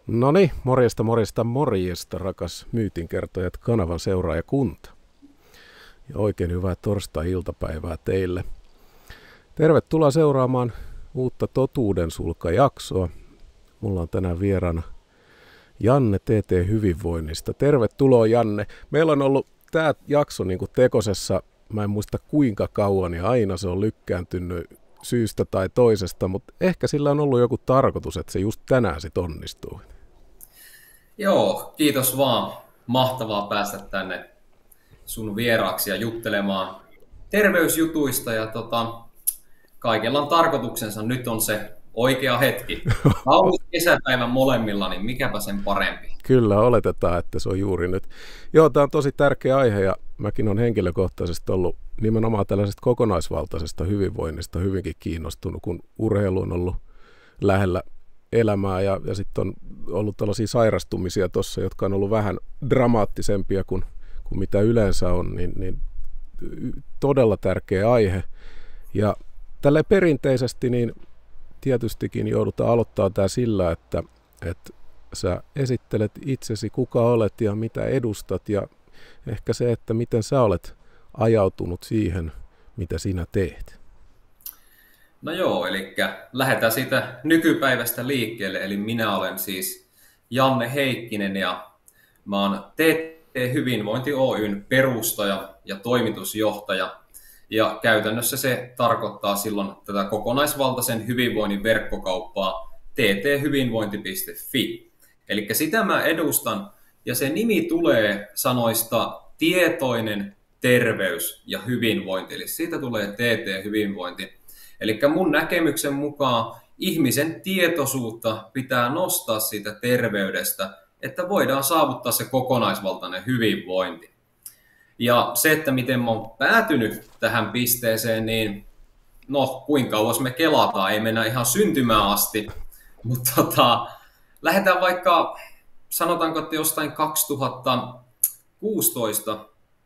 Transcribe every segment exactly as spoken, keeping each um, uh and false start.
No niin, morjesta, morjesta, morjesta, rakas Myytinkertojat kanavan seuraajakunta. Ja oikein hyvää torstai-iltapäivää teille. Tervetuloa seuraamaan uutta Totuuden sulka-jaksoa. Mulla on tänään vieraana Janne T T Hyvinvoinnista. Tervetuloa, Janne. Meillä on ollut tämä jakso niin kuin tekosessa, mä en muista kuinka kauan, ja aina se on lykkääntynyt syystä tai toisesta, mutta ehkä sillä on ollut joku tarkoitus, että se just tänään sit onnistuu. Joo, kiitos vaan. Mahtavaa päästä tänne sun vieraaksi ja juttelemaan terveysjutuista. Ja tota, kaikella on tarkoituksensa. Nyt on se oikea hetki. Kaunis kesäpäivän molemmilla, niin mikäpä sen parempi. Kyllä, oletetaan, että se on juuri nyt. Joo, tämä on tosi tärkeä aihe ja mäkin olen henkilökohtaisesti ollut nimenomaan tällaisesta kokonaisvaltaisesta hyvinvoinnista hyvinkin kiinnostunut, kun urheilu on ollut lähellä elämää ja, ja sitten on ollut tällaisia sairastumisia tuossa, jotka on ollut vähän dramaattisempia kuin, kuin mitä yleensä on, niin, niin todella tärkeä aihe. Ja tällä perinteisesti niin tietystikin joudutaan aloittaa tämä sillä, että, että sä esittelet itsesi, kuka olet ja mitä edustat ja ehkä se, että miten sä olet ajautunut siihen, mitä sinä teet. No joo, eli lähdetään siitä nykypäivästä liikkeelle. Eli minä olen siis Janne Heikkinen ja mä oon T T Hyvinvointi Oyn perustaja ja toimitusjohtaja. Ja käytännössä se tarkoittaa silloin tätä kokonaisvaltaisen hyvinvoinnin verkkokauppaa t t hyvinvointi piste f i. Eli sitä mä edustan, ja se nimi tulee sanoista tietoinen terveys ja hyvinvointi, eli siitä tulee T T-hyvinvointi. Eli mun näkemyksen mukaan ihmisen tietoisuutta pitää nostaa siitä terveydestä, että voidaan saavuttaa se kokonaisvaltainen hyvinvointi. Ja se, että miten mä oon päätynyt tähän pisteeseen, niin no kuinka kauas me kelataan, ei mennä ihan syntymään asti, mutta tota, lähdetään vaikka, sanotaanko, että jostain kaksituhattakuusitoista.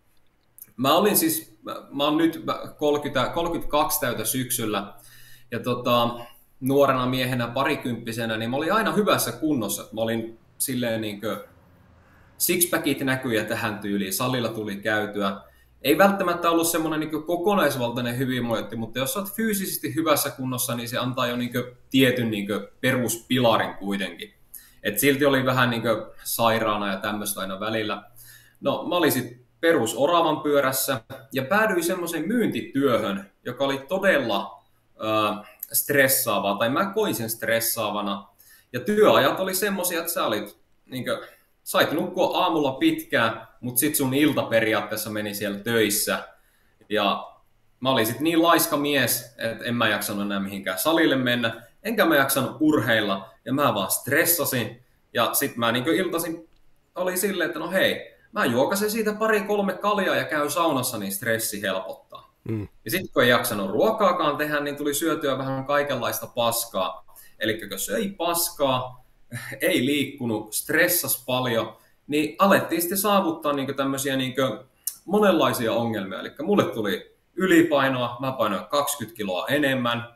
Mä olin siis, mä oon nyt kolmekymmentä, kolmekymmentäkaksi täytä syksyllä, ja tota, nuorena miehenä parikymppisenä, niin mä olin aina hyvässä kunnossa. Mä olin silleen niin kuin sixpackit näkyjä tähän tyyliin, salilla tuli käytyä. Ei välttämättä ollut semmoinen niin kokonaisvaltainen hyvinvointi, mutta jos olet fyysisesti hyvässä kunnossa, niin se antaa jo niin tietyn niin peruspilarin kuitenkin. Et silti oli vähän niin sairaana ja tämmöistä aina välillä. No mä olin sitten perus oravan pyörässä ja päädyin semmoiseen myyntityöhön, joka oli todella äh, stressaavaa, tai mä koin sen stressaavana. Ja työajat oli semmoisia, että sä olit niin kuin, sait nukkua aamulla pitkään, mutta sit sun ilta periaatteessa meni siellä töissä. Ja mä olin sit niin laiska mies, että en mä jaksanut enää mihinkään salille mennä, enkä mä jaksanut urheilla, ja mä vaan stressasin. Ja sit mä niin iltaisin oli silleen, että no hei, mä juokasen siitä pari kolme kaljaa ja käyn saunassa, niin stressi helpottaa. Mm. Ja sitten kun ei jaksanut ruokaakaan tehdä, niin tuli syötyä vähän kaikenlaista paskaa. Eli kun söi paskaa, ei liikkunut, stressas paljon, niin alettiin sitten saavuttaa niin tämmöisiä niin monenlaisia ongelmia. Eli mulle tuli ylipainoa, mä painoin kaksikymmentä kiloa enemmän,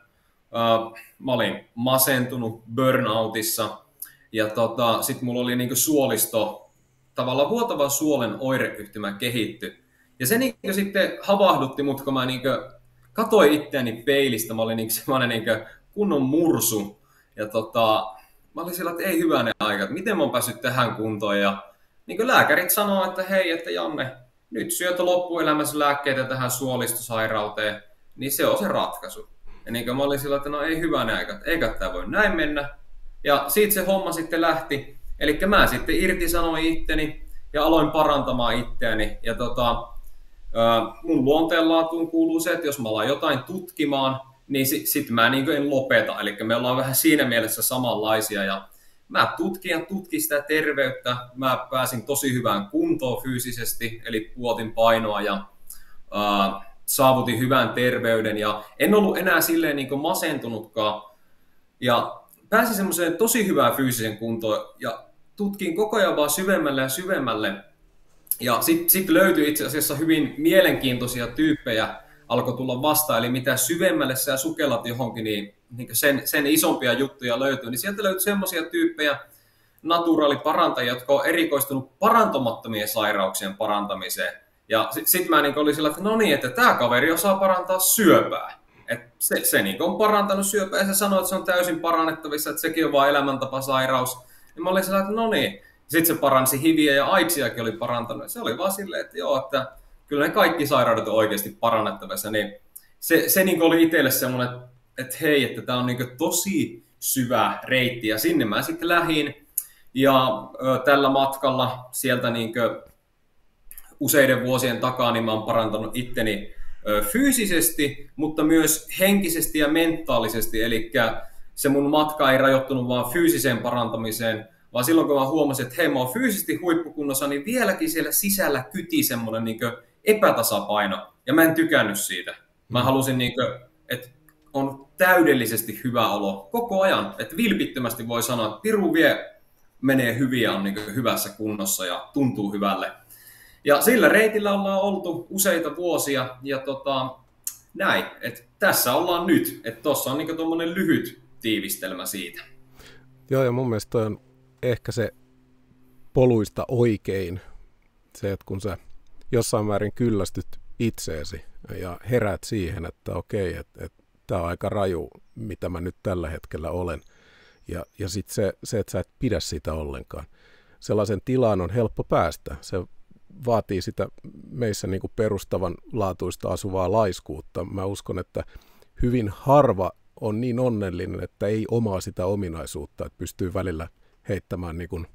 mä olin masentunut burnoutissa, ja tota, sitten mulla oli niin suolisto, tavallaan vuotavan suolen oireyhtymä kehitty. Ja se niin sitten havahdutti mut, kun mä niin katsoin itseäni peilistä, mä olin niin semmoinen niin kunnon mursu. Ja tota, mä olin sillä, että ei hyvänen aika, että miten mä oon päässyt tähän kuntoon. Ja niin lääkärit sanoo, että hei, että Janne, nyt syöt loppuelämässä lääkkeitä tähän suolistosairauteen, niin se on se ratkaisu. Ja niin mä olin sillä, että no ei hyvänen aika, että eikä tämä voi näin mennä. Ja siitä se homma sitten lähti. Eli mä sitten irtisanoin itteni ja aloin parantamaan itseäni. Ja tota, mun luonteenlaatuun kuuluu se, että jos mä alan jotain tutkimaan, niin sit, sit mä niin en lopeta. Eli me ollaan vähän siinä mielessä samanlaisia. Ja mä tutkin ja tutkin sitä terveyttä. Mä pääsin tosi hyvään kuntoon fyysisesti, eli puotin painoa ja äh, saavutin hyvän terveyden. Ja en ollut enää silleen niin masentunutkaan. Ja pääsin semmoiseen tosi hyvään fyysisen kuntoon ja tutkin koko ajan vaan syvemmälle ja syvemmälle. Ja sitten sit löytyi itse asiassa hyvin mielenkiintoisia tyyppejä, alkoi tulla vastaan. Eli mitä syvemmälle sä sukellat johonkin, niin, niin sen, sen isompia juttuja löytyy. Niin sieltä löytyi semmoisia tyyppejä, naturaaliparantajia, jotka on erikoistunut parantumattomien sairauksien parantamiseen. Ja sitten sit mä niin olin sillä, että no niin, että tämä kaveri osaa parantaa syöpää. Et se se niin on parantanut syöpää ja se sanoi, että se on täysin parannettavissa, että sekin on vain elämäntapasairaus. Ja mä olin sillä, että no niin. Sitten se paransi hiviä ja AIDSiakin oli parantanut. Se oli vaan silleen, että joo, että kyllä ne kaikki sairaudet on oikeasti parannettavissa. Niin se se niin oli itselle semmoinen, että, että hei, että tämä on niin tosi syvä reitti. Ja sinne mä sitten lähdin. Ja ö, tällä matkalla sieltä niin useiden vuosien takaa niin mä oon parantanut itteni ö, fyysisesti, mutta myös henkisesti ja mentaalisesti. Eli se mun matka ei rajoittunut vaan fyysiseen parantamiseen, vaan silloin kun mä huomasin, että hei, mä oon fyysisesti huippukunnossa, niin vieläkin siellä sisällä kyti semmoinen niin epätasapaino. Ja mä en tykännyt siitä. Mä halusin, niin kuin, että on täydellisesti hyvä olo koko ajan. Että vilpittömästi voi sanoa, että piru vie menee hyvin ja on niin hyvässä kunnossa ja tuntuu hyvälle. Ja sillä reitillä ollaan oltu useita vuosia ja tota, näin, että tässä ollaan nyt. Että tuossa on niin tuommoinen lyhyt tiivistelmä siitä. Joo, ja mun mielestä toi on ehkä se poluista oikein, se, että kun sä jossain määrin kyllästyt itseesi ja heräät siihen, että okei, että, että tämä on aika raju, mitä mä nyt tällä hetkellä olen. Ja, ja sitten se, se, että sä et pidä sitä ollenkaan. Sellaisen tilaan on helppo päästä. Se vaatii sitä meissä niin kuin perustavanlaatuista asuvaa laiskuutta. Mä uskon, että hyvin harva on niin onnellinen, että ei omaa sitä ominaisuutta, että pystyy välillä heittämään niin kuin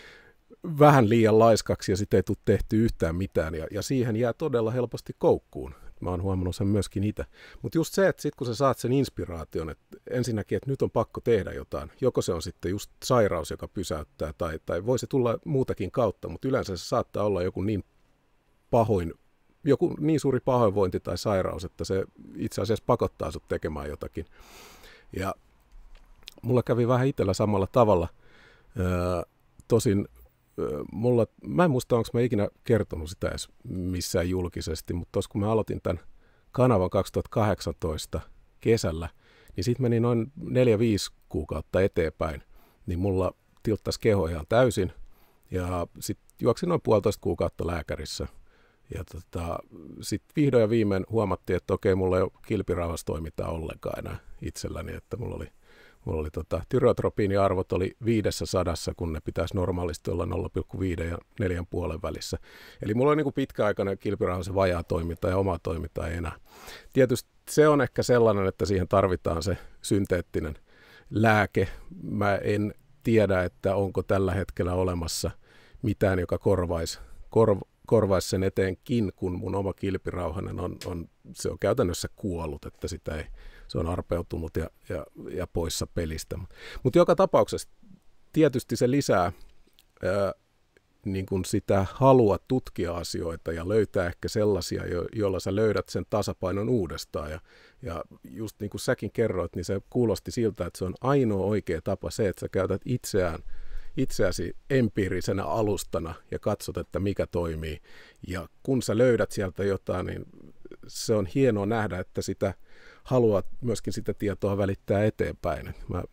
vähän liian laiskaksi ja sitten ei tule tehty yhtään mitään. Ja, ja siihen jää todella helposti koukkuun. Mä oon huomannut sen myöskin itse. Mutta just se, että sit kun sä saat sen inspiraation, että ensinnäkin, että nyt on pakko tehdä jotain. Joko se on sitten just sairaus, joka pysäyttää, tai, tai voi se tulla muutakin kautta, mutta yleensä se saattaa olla joku niin pahoin, joku niin suuri pahoinvointi tai sairaus, että se itse asiassa pakottaa sut tekemään jotakin. Ja mulla kävi vähän itsellä samalla tavalla. Öö, tosin Mulla, mä en muista, onko mä ikinä kertonut sitä edes missään julkisesti, mutta tuossa kun mä aloitin tämän kanavan kaksituhattakahdeksantoista kesällä, niin sitten meni noin neljä viisi kuukautta eteenpäin, niin mulla tilttasi keho ihan täysin ja sitten juoksin noin puolitoista kuukautta lääkärissä. Ja tota, sitten vihdoin ja viimein huomattiin, että okei, mulla ei ole kilpirauhassa toimintaa ollenkaan enää itselläni, että mulla oli Mulla oli tota, tyrotropiiniarvot oli viidessä sadassa, kun ne pitäisi normaalisti olla nolla pilkku viisi ja neljän puolen välissä. Eli mulla on niin kuin pitkäaikainen kilpirauhasen vajaa toiminta ja oma toiminta ei enää. Tietysti se on ehkä sellainen, että siihen tarvitaan se synteettinen lääke. Mä en tiedä, että onko tällä hetkellä olemassa mitään, joka korvaisi, korv, korvaisi sen eteenkin, kun mun oma kilpirauhanen on, on, se on käytännössä kuollut, että sitä ei... Se on arpeutunut ja, ja, ja poissa pelistä. Mutta joka tapauksessa tietysti se lisää ää, niin kun sitä halua tutkia asioita ja löytää ehkä sellaisia, jo, joilla sä löydät sen tasapainon uudestaan. Ja, ja just niin kuin säkin kerroit, niin se kuulosti siltä, että se on ainoa oikea tapa se, että sä käytät itseään, itseäsi empiirisenä alustana ja katsot, että mikä toimii. Ja kun sä löydät sieltä jotain, niin se on hienoa nähdä, että sitä haluat myöskin sitä tietoa välittää eteenpäin. Mä,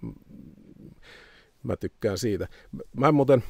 mä tykkään siitä. Mä muuten,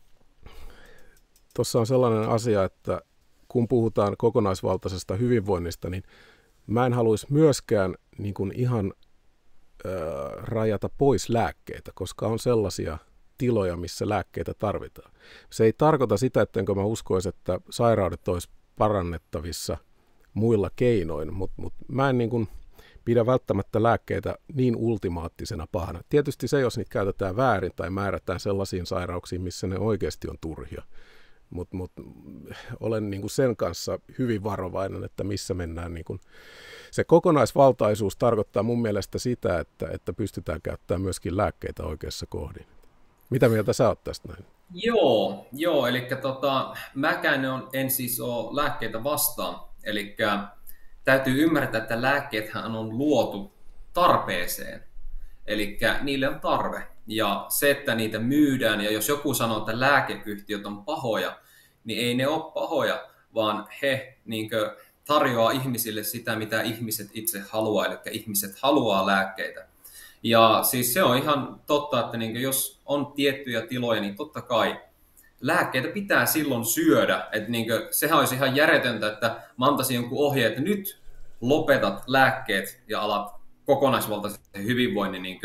tuossa on sellainen asia, että kun puhutaan kokonaisvaltaisesta hyvinvoinnista, niin mä en haluaisi myöskään niin kuin ihan äh, rajata pois lääkkeitä, koska on sellaisia tiloja, missä lääkkeitä tarvitaan. Se ei tarkoita sitä, ettenkö mä uskoisi, että sairaudet olisi parannettavissa muilla keinoin, mutta mut mä en niin kuin pidä välttämättä lääkkeitä niin ultimaattisena pahana. Tietysti se, jos niitä käytetään väärin tai määrätään sellaisiin sairauksiin, missä ne oikeasti on turhia. Mutta mut, olen niinku sen kanssa hyvin varovainen, että missä mennään. Niinku. Se kokonaisvaltaisuus tarkoittaa mun mielestä sitä, että, että pystytään käyttämään myöskin lääkkeitä oikeassa kohdin. Mitä mieltä sä oot tästä näin? Joo, joo eli tota, mäkään on, en siis ole lääkkeitä vastaan. Eli täytyy ymmärtää, että lääkkeethän on luotu tarpeeseen. Eli niille on tarve. Ja se, että niitä myydään, ja jos joku sanoo, että lääkeyhtiöt on pahoja, niin ei ne ole pahoja, vaan he niin kuin tarjoaa ihmisille sitä, mitä ihmiset itse haluaa. Eli ihmiset haluaa lääkkeitä. Ja siis se on ihan totta, että niin jos on tiettyjä tiloja, niin totta kai lääkkeitä pitää silloin syödä. Että niin sehän olisi ihan järjetöntä, että mä antaisin jonkun ohjeen, että nyt lopetat lääkkeet ja alat kokonaisvaltaisen hyvinvoinnin, niin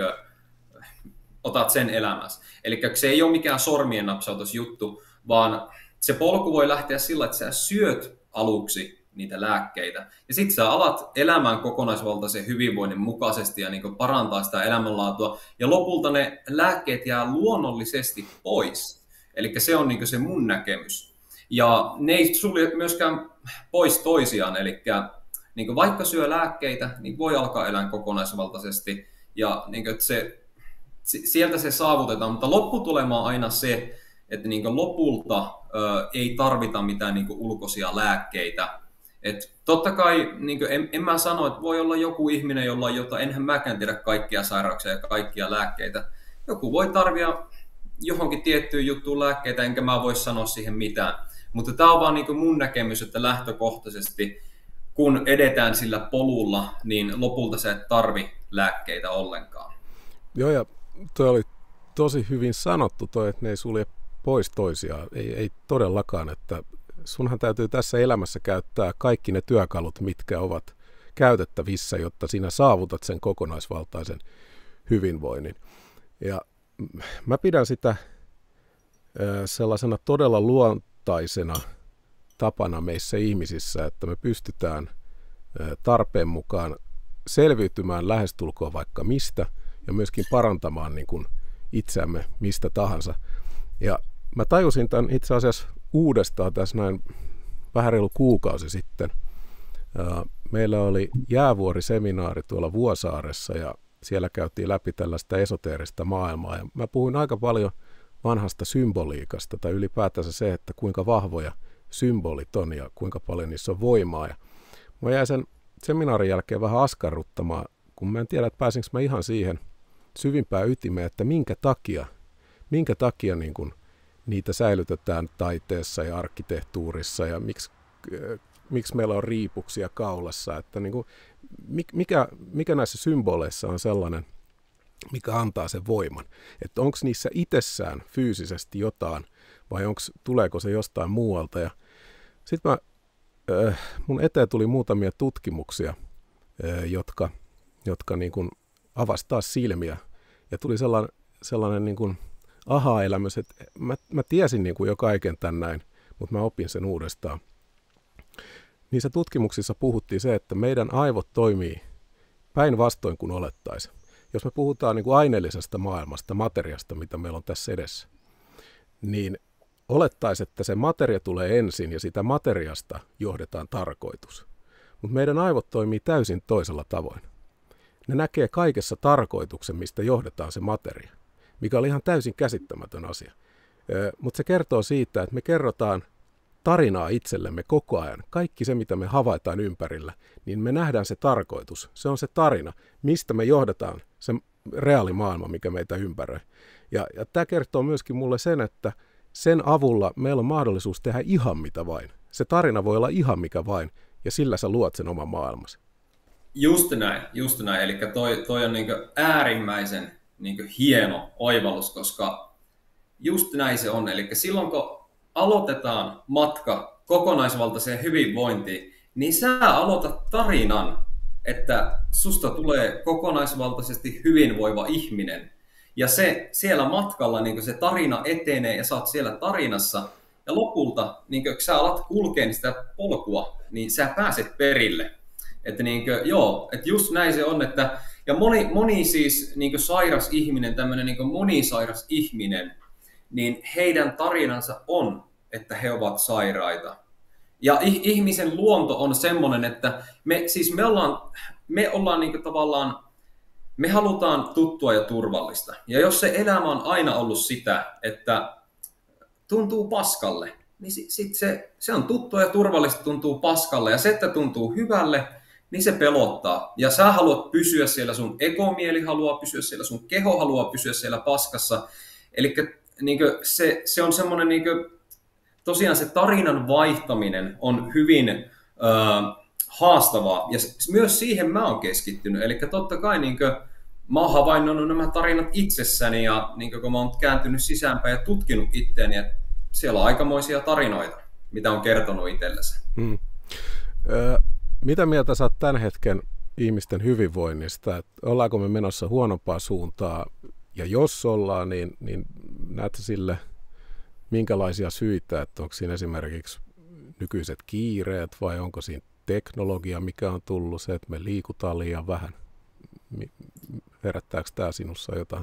otat sen elämässä. Eli se ei ole mikään sormien napsautusjuttu, vaan se polku voi lähteä sillä, että sä syöt aluksi niitä lääkkeitä. Ja sitten sä alat elämään kokonaisvaltaisen hyvinvoinnin mukaisesti ja niin parantaa sitä elämänlaatua. Ja lopulta ne lääkkeet jää luonnollisesti pois. Eli se on niin se mun näkemys. Ja ne ei sulje myöskään pois toisiaan. Eli niin vaikka syö lääkkeitä, niin voi alkaa elää kokonaisvaltaisesti. Ja niin se, sieltä se saavutetaan. Mutta lopputulema on aina se, että niin lopulta ö, ei tarvita mitään niin ulkoisia lääkkeitä. Et totta kai niin en, en mä sano, että voi olla joku ihminen, jolla on jotain, enhän mäkään tiedä kaikkia sairauksia ja kaikkia lääkkeitä. Joku voi tarvia johonkin tiettyyn juttuun lääkkeitä, enkä mä voi sanoa siihen mitään. Mutta tämä on vaan niin mun näkemys, että lähtökohtaisesti kun edetään sillä polulla, niin lopulta sä et tarvi lääkkeitä ollenkaan. Joo, ja toi oli tosi hyvin sanottu toi, että ne ei sulje pois toisiaan. Ei, ei todellakaan, että sunhan täytyy tässä elämässä käyttää kaikki ne työkalut, mitkä ovat käytettävissä, jotta sinä saavutat sen kokonaisvaltaisen hyvinvoinnin. Ja mä pidän sitä sellaisena todella luontaisena tapana meissä ihmisissä, että me pystytään tarpeen mukaan selviytymään lähestulkoon vaikka mistä ja myöskin parantamaan niin kuin itseämme mistä tahansa. Ja mä tajusin tämän itse asiassa uudestaan tässä näin vähän reilu kuukausi sitten. Meillä oli jäävuoriseminaari tuolla Vuosaaressa ja siellä käytiin läpi tällaista esoteerista maailmaa. Ja mä puhuin aika paljon vanhasta symboliikasta tai ylipäätänsä se, että kuinka vahvoja symbolit on ja kuinka paljon niissä on voimaa. Ja mä jäin sen seminaarin jälkeen vähän askarruttamaan, kun mä en tiedä, että pääsinkö mä ihan siihen syvimpään ytimeen, että minkä takia, minkä takia niin kun niitä säilytetään taiteessa ja arkkitehtuurissa ja miksi, miksi meillä on riipuksia kaulassa. Että niin kun, mikä, mikä näissä symboleissa on sellainen, mikä antaa sen voiman. Että onko niissä itsessään fyysisesti jotain vai onks, tuleeko se jostain muualta. Ja sitten äh, mun eteen tuli muutamia tutkimuksia, äh, jotka, jotka niin kun avasi taas silmiä. Ja tuli sellainen, sellainen niin kun aha-elämys, että mä, mä tiesin niin kuin jo kaiken tän näin, mutta mä opin sen uudestaan. Niissä tutkimuksissa puhuttiin se, että meidän aivot toimii päinvastoin kuin olettaisiin. Jos me puhutaan niin kuin aineellisesta maailmasta, materiasta, mitä meillä on tässä edessä, niin olettaisiin, että se materia tulee ensin ja sitä materiasta johdetaan tarkoitus. Mutta meidän aivot toimii täysin toisella tavoin. Ne näkee kaikessa tarkoituksen, mistä johdetaan se materia, mikä oli ihan täysin käsittämätön asia. Mutta se kertoo siitä, että me kerrotaan tarinaa itsellemme koko ajan. Kaikki se, mitä me havaitaan ympärillä, niin me nähdään se tarkoitus. Se on se tarina, mistä me johdetaan se reaalimaailma, mikä meitä ympäröi. Ja, ja tämä kertoo myöskin mulle sen, että sen avulla meillä on mahdollisuus tehdä ihan mitä vain. Se tarina voi olla ihan mikä vain, ja sillä sä luot sen oman maailmasi. Just näin, just näin. Eli toi, toi on niinku äärimmäisen niinku hieno oivallus, koska just näin se on. Eli silloin kun aloitetaan matka kokonaisvaltaiseen hyvinvointiin, niin sä aloitat tarinan, että susta tulee kokonaisvaltaisesti hyvinvoiva ihminen. Ja se siellä matkalla niin se tarina etenee ja sä oot siellä tarinassa. Ja lopulta, niin kun sä alat kulkea sitä polkua, niin sä pääset perille. Että niin kuin, joo, että just näin se on. Että, ja moni, moni siis niin sairas ihminen, tämmöinen niin monisairas ihminen, niin heidän tarinansa on, että he ovat sairaita. Ja ihmisen luonto on semmoinen, että me, siis me ollaan, me ollaan niin kuin tavallaan, me halutaan tuttua ja turvallista. Ja jos se elämä on aina ollut sitä, että tuntuu paskalle, niin sit, sit se, se on tuttua ja turvallista, tuntuu paskalle. Ja se, että tuntuu hyvälle, niin se pelottaa. Ja sä haluat pysyä siellä, sun ekomieli haluaa pysyä siellä, sun keho haluaa pysyä siellä paskassa. Eli niin se, se on semmoinen, niin tosiaan se tarinan vaihtaminen on hyvin äh, haastavaa. Ja myös siihen mä oon keskittynyt. Eli totta kai niin kuin, mä oon havainnut nämä tarinat itsessäni ja niin kun mä oon kääntynyt sisäänpäin ja tutkinut itteeni, että siellä on aikamoisia tarinoita, mitä on kertonut itsellensä. Hmm. Ö, mitä mieltä sä oot tämän hetken ihmisten hyvinvoinnista? Et ollaanko me menossa huonompaa suuntaa? Ja jos ollaan, niin, niin näet sä sille minkälaisia syitä? Että onko siinä esimerkiksi nykyiset kiireet vai onko siinä teknologia, mikä on tullut, se, että me liikutaan liian vähän? Herättääkö tämä sinussa jotain?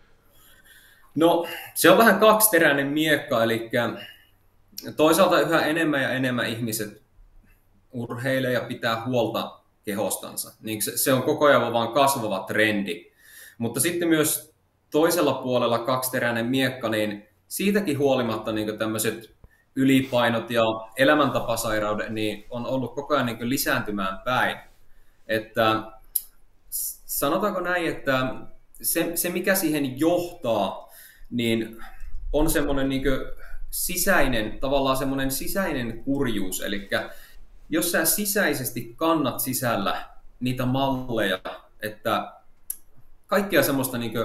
No, se on vähän kaksiteräinen miekka, eli toisaalta yhä enemmän ja enemmän ihmiset urheilee ja pitää huolta kehostansa. Niin se, se on koko ajan vaan kasvava trendi. Mutta sitten myös toisella puolella kaksiteräinen miekka, niin siitäkin huolimatta niin tämmöiset ylipainot ja elämäntapasairaudet niin on ollut koko ajan niin lisääntymään päin. Että sanotaanko näin, että se, se mikä siihen johtaa, niin on semmoinen niin sisäinen, tavallaan semmoinen sisäinen kurjuus. Eli jos sä sisäisesti kannat sisällä niitä malleja, että kaikkea semmoista niin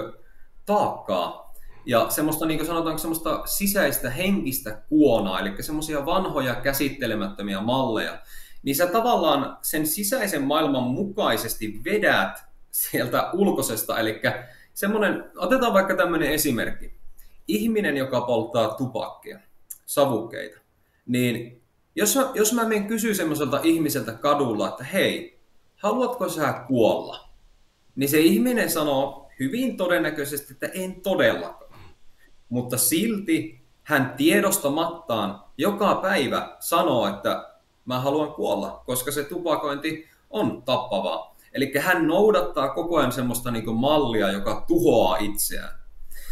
taakkaa ja semmoista, niin sanotaanko, semmoista sisäistä henkistä kuonaa, eli semmoisia vanhoja käsittelemättömiä malleja, niin sä tavallaan sen sisäisen maailman mukaisesti vedät sieltä ulkoisesta, eli semmoinen, otetaan vaikka tämmöinen esimerkki. Ihminen, joka polttaa tupakkia, savukkeita, niin jos mä, jos mä menen kysyä semmoiselta ihmiseltä kadulla, että hei, haluatko sä kuolla? Niin se ihminen sanoo hyvin todennäköisesti, että en todellakaan. Mutta silti hän tiedostamattaan joka päivä sanoo, että mä haluan kuolla, koska se tupakointi on tappavaa. Eli hän noudattaa koko ajan semmoista niin kuin mallia, joka tuhoaa itseään.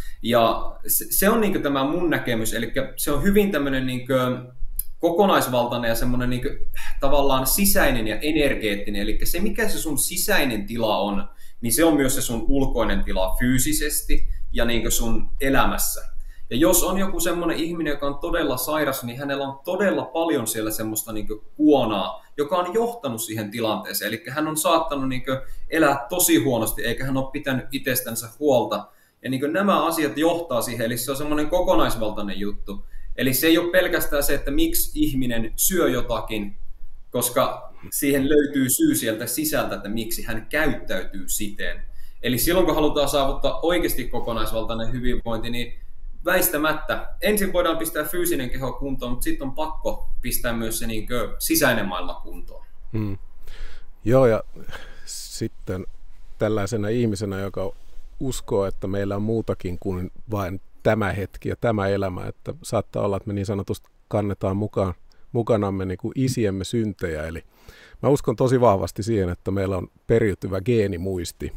Ja se on niin kuin tämä mun näkemys, eli se on hyvin tämmöinen niin kuin kokonaisvaltainen ja semmoinen niin kuin tavallaan sisäinen ja energeettinen. Eli se, mikä se sun sisäinen tila on, niin se on myös se sun ulkoinen tila fyysisesti ja niin kuin sun elämässä. Ja jos on joku semmoinen ihminen, joka on todella sairas, niin hänellä on todella paljon siellä semmoista niin kuin kuonaa, joka on johtanut siihen tilanteeseen. Eli hän on saattanut niin kuin elää tosi huonosti, eikä hän ole pitänyt itsestänsä huolta. Ja niin kuin nämä asiat johtaa siihen, eli se on semmoinen kokonaisvaltainen juttu. Eli se ei ole pelkästään se, että miksi ihminen syö jotakin, koska siihen löytyy syy sieltä sisältä, että miksi hän käyttäytyy siten. Eli silloin, kun halutaan saavuttaa oikeasti kokonaisvaltainen hyvinvointi, niin väistämättä ensin voidaan pistää fyysinen keho kuntoon, mutta sitten on pakko pistää myös se niin kuin sisäinen maailma kuntoon. Hmm. Joo, ja sitten tällaisena ihmisenä, joka uskoo, että meillä on muutakin kuin vain tämä hetki ja tämä elämä, että saattaa olla, että me niin sanotusti kannetaan mukaan, mukanamme niin kuin isiemme syntejä. Eli mä uskon tosi vahvasti siihen, että meillä on periytyvä geenimuisti,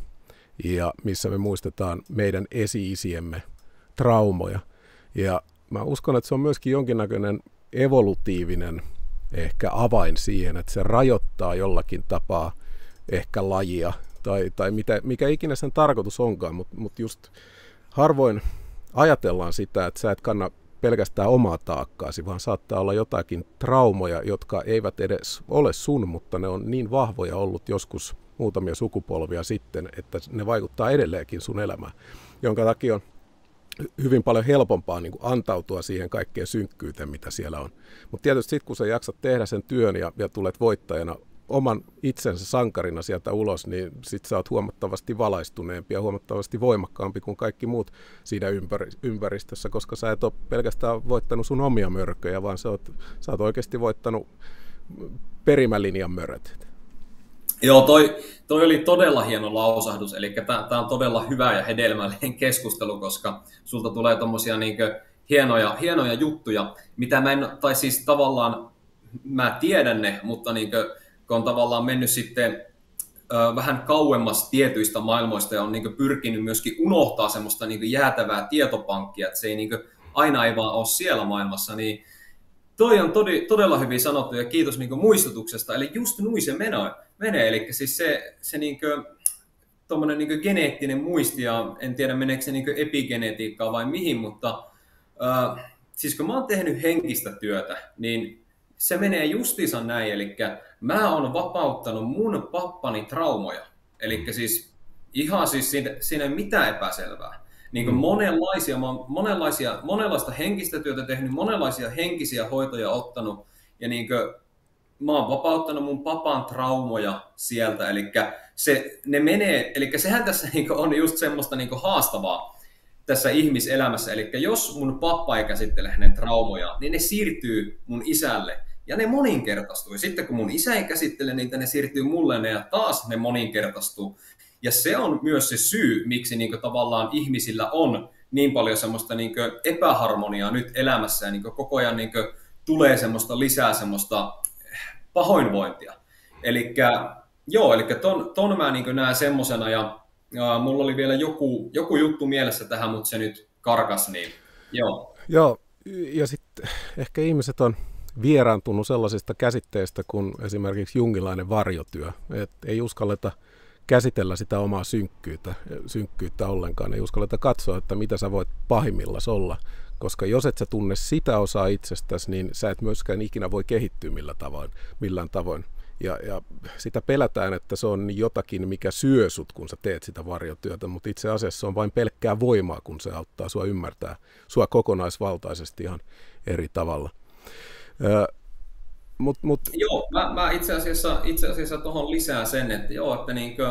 ja missä me muistetaan meidän esi-isiemme traumoja. Ja mä uskon, että se on myöskin jonkinnäköinen evolutiivinen ehkä avain siihen, että se rajoittaa jollakin tapaa ehkä lajia, tai, tai mitä, mikä ikinä sen tarkoitus onkaan, mutta mut just harvoin ajatellaan sitä, että sä et kanna pelkästään omaa taakkaasi, vaan saattaa olla jotakin traumoja, jotka eivät edes ole sun, mutta ne on niin vahvoja ollut joskus muutamia sukupolvia sitten, että ne vaikuttaa edelleenkin sun elämään, jonka takia on hyvin paljon helpompaa niin kuin antautua siihen kaikkeen synkkyyteen, mitä siellä on. Mutta tietysti sitten, kun sä jaksat tehdä sen työn ja, ja tulet voittajana oman itsensä sankarina sieltä ulos, niin sit sä oot huomattavasti valaistuneempi ja huomattavasti voimakkaampi kuin kaikki muut siinä ympäristössä, koska sä et ole pelkästään voittanut sun omia mörköjä, vaan sä oot, sä oot oikeasti voittanut perimälinjan möröt. Joo, toi, toi oli todella hieno lausahdus, eli tämä on todella hyvä ja hedelmällinen keskustelu, koska sulta tulee tommosia niinkö hienoja, hienoja juttuja, mitä mä en, tai siis tavallaan mä tiedän ne, mutta niinkö kun on tavallaan mennyt sitten ö, vähän kauemmas tietyistä maailmoista ja on niin kuin pyrkinyt myöskin unohtaa semmoista niin kuin jäätävää tietopankkia, että se ei niin kuin, aina ei vaan ole siellä maailmassa, niin toi on todi, todella hyvin sanottu ja kiitos niin kuin muistutuksesta. Eli just nuin se menee, menee. Eli siis se, se niin kuin, tommoinen niin kuin geneettinen muisti, ja en tiedä meneekö se niin kuin epigenetiikkaa vai mihin, mutta ö, siis kun mä oon tehnyt henkistä työtä, niin se menee justiinsa näin, eli mä oon vapauttanut mun pappani traumoja. Eli siis Ihan siis siinä, siinä ei ole mitään epäselvää. Niin kuin Mm. monenlaisia, mä oon monenlaisia, monenlaista henkistä työtä tehnyt, monenlaisia henkisiä hoitoja ottanut, ja niin kuin, mä oon vapauttanut mun papan traumoja sieltä, eli se, ne menee, eli sehän tässä niin kuin on just semmoista niin kuin haastavaa tässä ihmiselämässä, eli jos mun pappa ei käsittele hänen traumoja, niin ne siirtyy mun isälle, ja ne moninkertaistuu. Ja sitten kun mun isä ei käsittele niitä, ne siirtyy mulle, ja taas ne moninkertaistuu. Ja se on myös se syy, miksi niin kuin, tavallaan ihmisillä on niin paljon semmoista niin kuin, epäharmoniaa nyt elämässä, ja niin kuin, koko ajan niin kuin, tulee semmoista lisää semmoista pahoinvointia. Eli joo, eli ton, ton mä niin kuin, näen semmosena, ja, ja mulla oli vielä joku, joku juttu mielessä tähän, mutta se nyt karkas, niin joo. Joo, ja sitten ehkä ihmiset on vieraantunut sellaisista käsitteistä kuin esimerkiksi jungilainen varjotyö, että ei uskalleta käsitellä sitä omaa synkkyyttä, synkkyyttä ollenkaan, ei uskalleta katsoa, että mitä sä voit pahimmillaan olla, koska jos et sä tunne sitä osaa itsestäsi, niin sä et myöskään ikinä voi kehittyä millä tavoin, millään tavoin. Ja, ja sitä pelätään, että se on jotakin, mikä syö sut, kun sä teet sitä varjotyötä, mutta itse asiassa se on vain pelkkää voimaa, kun se auttaa sua ymmärtää sua kokonaisvaltaisesti ihan eri tavalla. Öö, mut, mut... Joo, mä, mä itse asiassa, itse asiassa tuohon lisään sen, että joo, että niinkö,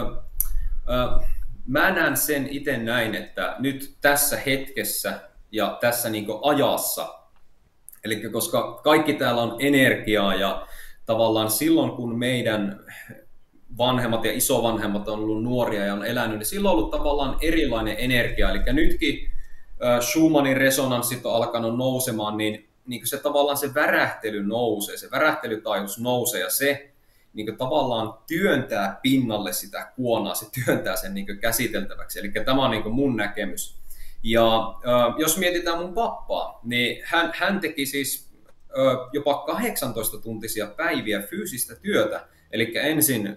ö, mä näen sen itse näin, että nyt tässä hetkessä ja tässä niinkö ajassa, eli koska kaikki täällä on energiaa ja tavallaan silloin, kun meidän vanhemmat ja isovanhemmat on ollut nuoria ja on elänyt, niin silloin on ollut tavallaan erilainen energia. Eli nytkin Schumannin resonanssit on alkanut nousemaan, niin, niin se tavallaan se värähtely nousee, se värähtelytaajuus nousee ja se niin tavallaan työntää pinnalle sitä kuonaa, se työntää sen niin käsiteltäväksi. Eli tämä on niin mun näkemys. Ja jos mietitään mun pappaa, niin hän, hän teki siis jopa kahdeksantoista-tuntisia päiviä fyysistä työtä, eli ensin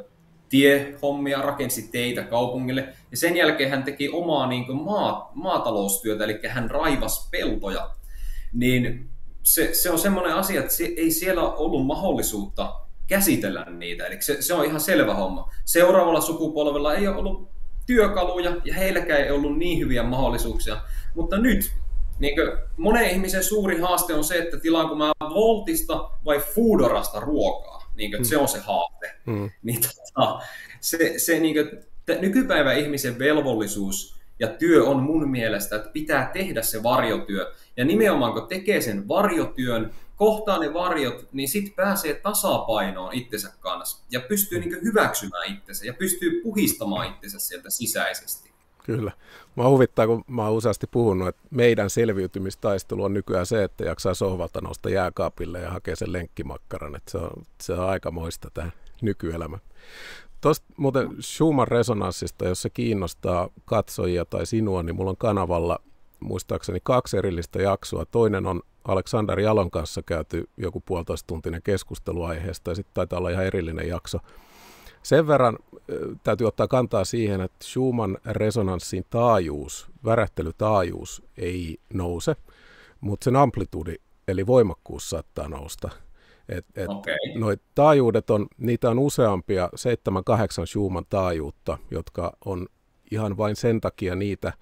tiehommia, rakensi teitä kaupungille, ja sen jälkeen hän teki omaa niin kuin maa, maataloustyötä, eli hän raivasi peltoja. Niin se, se on semmoinen asia, että se, ei siellä ollut mahdollisuutta käsitellä niitä, eli se, se on ihan selvä homma. Seuraavalla sukupolvella ei ole ollut työkaluja, ja heilläkään ei ollut niin hyviä mahdollisuuksia, mutta nyt niin monen ihmisen suuri haaste on se, että tilaanko mä Voltista vai Foodorasta ruokaa. Niin kuin, mm. Se on se haaste. Mm. Niin, tota, se, se, niin kuin, nykypäivän ihmisen velvollisuus ja työ on mun mielestä, että pitää tehdä se varjotyö. Ja nimenomaan kun tekee sen varjotyön, kohtaa ne varjot, niin sit pääsee tasapainoon itsensä kanssa. Ja pystyy niin kuin, hyväksymään itsensä ja pystyy puhistamaan itsensä sieltä sisäisesti. Kyllä. Mä huvittaa, kun mä oon useasti puhunut, että meidän selviytymistaistelu on nykyään se, että jaksaa sohvalta nousta jääkaapille ja hakea sen lenkkimakkaran. Että se on, se on aikamoista tämä nykyelämä. Tuosta muuten Schumann resonanssista, jos se kiinnostaa katsojia tai sinua, niin mulla on kanavalla muistaakseni kaksi erillistä jaksoa. Toinen on Alexander Jalon kanssa käyty joku puolitoista tuntinen keskustelu aiheesta ja sitten taitaa olla ihan erillinen jakso. Sen verran täytyy ottaa kantaa siihen, että Schumann resonanssin taajuus, värähtelytaajuus ei nouse, mutta sen amplitudi eli voimakkuus saattaa nousta. Et, et okay. Noi taajuudet on, niitä on useampia, seitsemän kahdeksan Schumann taajuutta, jotka on ihan vain sen takia niitä,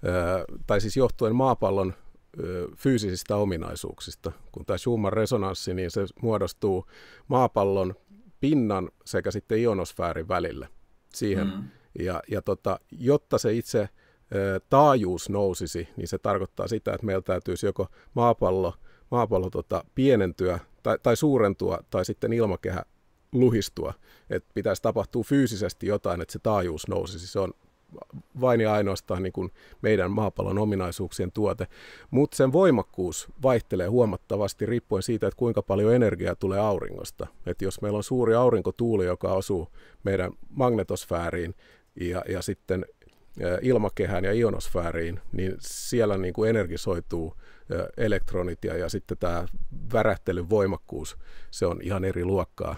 tai siis johtuen maapallon fyysisistä ominaisuuksista. Kun tämä Schumann resonanssi, niin se muodostuu maapallon pinnan sekä sitten ionosfäärin välillä siihen. Mm. Ja, ja tota, jotta se itse ä, taajuus nousisi, niin se tarkoittaa sitä, että meillä täytyisi joko maapallo, maapallo tota, pienentyä tai, tai suurentua tai sitten ilmakehä luhistua. Että pitäisi tapahtua fyysisesti jotain, että se taajuus nousisi. Se on vain ja ainoastaan niin kuin meidän maapallon ominaisuuksien tuote. Mutta sen voimakkuus vaihtelee huomattavasti riippuen siitä, että kuinka paljon energiaa tulee auringosta. Et jos meillä on suuri aurinkotuuli, joka osuu meidän magnetosfääriin ja, ja sitten ilmakehään ja ionosfääriin, niin siellä niin kuin energisoituu elektronit ja, ja sitten tämä värähtelyn voimakkuus, se on ihan eri luokkaa.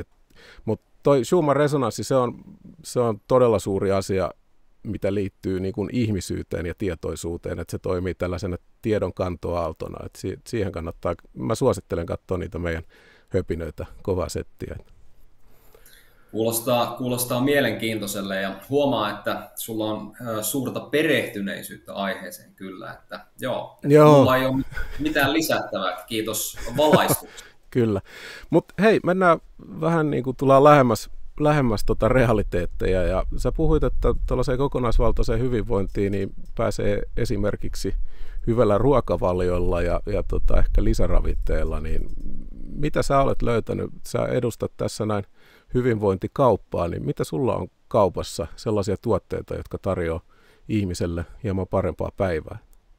Mutta toi Schumann resonanssi, se on, se on todella suuri asia, mitä liittyy niin kuin ihmisyyteen ja tietoisuuteen, että se toimii tällaisena tiedonkantoaaltona. Että siihen kannattaa, mä suosittelen katsoa niitä meidän höpinöitä, kovaa settiä. Kuulostaa, kuulostaa mielenkiintoiselle ja huomaa, että sulla on ö, suurta perehtyneisyyttä aiheeseen kyllä, että joo, että Joo, mulla ei ole mitään lisättävää, että kiitos valaistuksen. kyllä. Mutta hei, mennään vähän niin kuin tullaan lähemmäs, lähemmäs tota realiteetteja ja sä puhuit, että tällaiseen kokonaisvaltaiseen hyvinvointiin niin pääsee esimerkiksi hyvällä ruokavaliolla ja, ja tota, ehkä lisäravitteella, niin mitä sä olet löytänyt? Sä edustat tässä näin hyvinvointikauppaa, niin mitä sulla on kaupassa sellaisia tuotteita, jotka tarjoaa ihmiselle hieman parempaa päivää?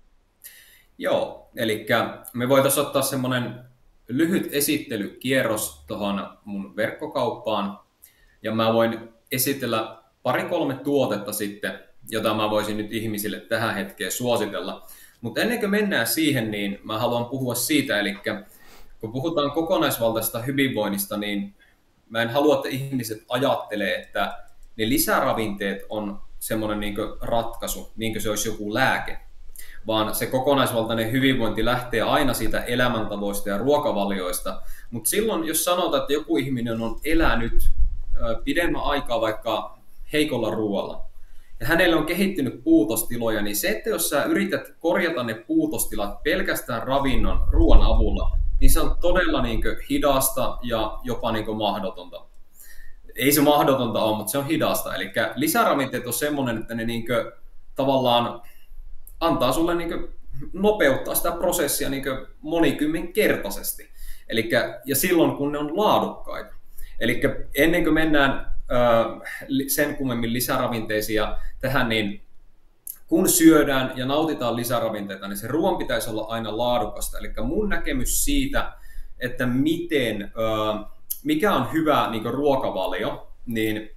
Joo, eli me voitaisiin ottaa semmoinen lyhyt esittelykierros tuohon mun verkkokauppaan, ja mä voin esitellä pari kolme tuotetta sitten, jota mä voisin nyt ihmisille tähän hetkeen suositella. Mutta ennen kuin mennään siihen, niin mä haluan puhua siitä, eli kun puhutaan kokonaisvaltaisesta hyvinvoinnista, niin mä en halua, että ihmiset ajattelee, että ne lisäravinteet on semmoinen niin kuin ratkaisu, niin kuin se olisi joku lääke, vaan se kokonaisvaltainen hyvinvointi lähtee aina siitä elämäntavoista ja ruokavalioista. Mutta silloin, jos sanotaan, että joku ihminen on elänyt pidemmän aikaa vaikka heikolla ruoalla, ja hänelle on kehittynyt puutostiloja, niin se, että jos sä yrität korjata ne puutostilat pelkästään ravinnon, ruoan avulla, niin se on todella niin kuin hidasta ja jopa niin kuin mahdotonta. Ei se mahdotonta ole, mutta se on hidasta. Eli lisäravinteet on semmoinen, että ne niin kuin tavallaan antaa sulle niin kuin nopeuttaa sitä prosessia niin kuin monikymmenkertaisesti. Elikkä, ja silloin, kun ne on laadukkaita. Eli ennen kuin mennään ö, sen kummemmin lisäravinteisiin ja tähän, niin kun syödään ja nautitaan lisäravinteita, niin se ruoan pitäisi olla aina laadukasta. Eli mun näkemys siitä, että miten, ö, mikä on hyvä niin kuin ruokavalio, niin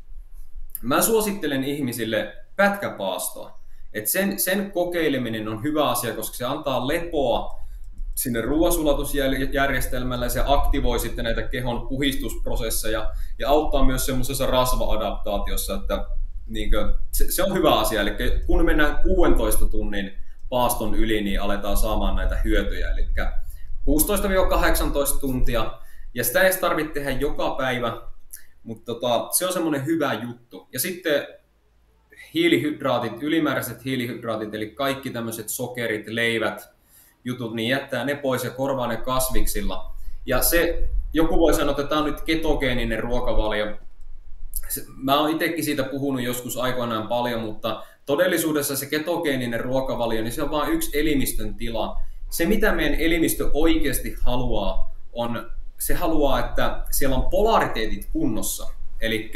mä suosittelen ihmisille pätkäpaastoa. Et sen, sen kokeileminen on hyvä asia, koska se antaa lepoa sinne ruoansulatusjärjestelmälle ja se aktivoi sitten näitä kehon puhistusprosesseja ja auttaa myös semmoisessa rasva-adaptaatiossa, että niin kuin, se, se on hyvä asia. Eli kun mennään kuudentoista tunnin paaston yli, niin aletaan saamaan näitä hyötyjä. Eli kuusitoista kahdeksantoista tuntia, ja sitä ei tarvitse tehdä joka päivä, mutta tota, se on semmoinen hyvä juttu. Ja sitten hiilihydraatit, ylimääräiset hiilihydraatit, eli kaikki tämmöiset sokerit, leivät, jutut, niin jättää ne pois ja korvaa ne kasviksilla. Ja se, joku voi sanoa, että tämä on nyt ketogeeninen ruokavalio. Mä oon itsekin siitä puhunut joskus aikoinaan paljon, mutta todellisuudessa se ketogeeninen ruokavalio, niin se on vain yksi elimistön tila. Se, mitä meidän elimistö oikeasti haluaa, on, se haluaa, että siellä on polariteetit kunnossa. Eli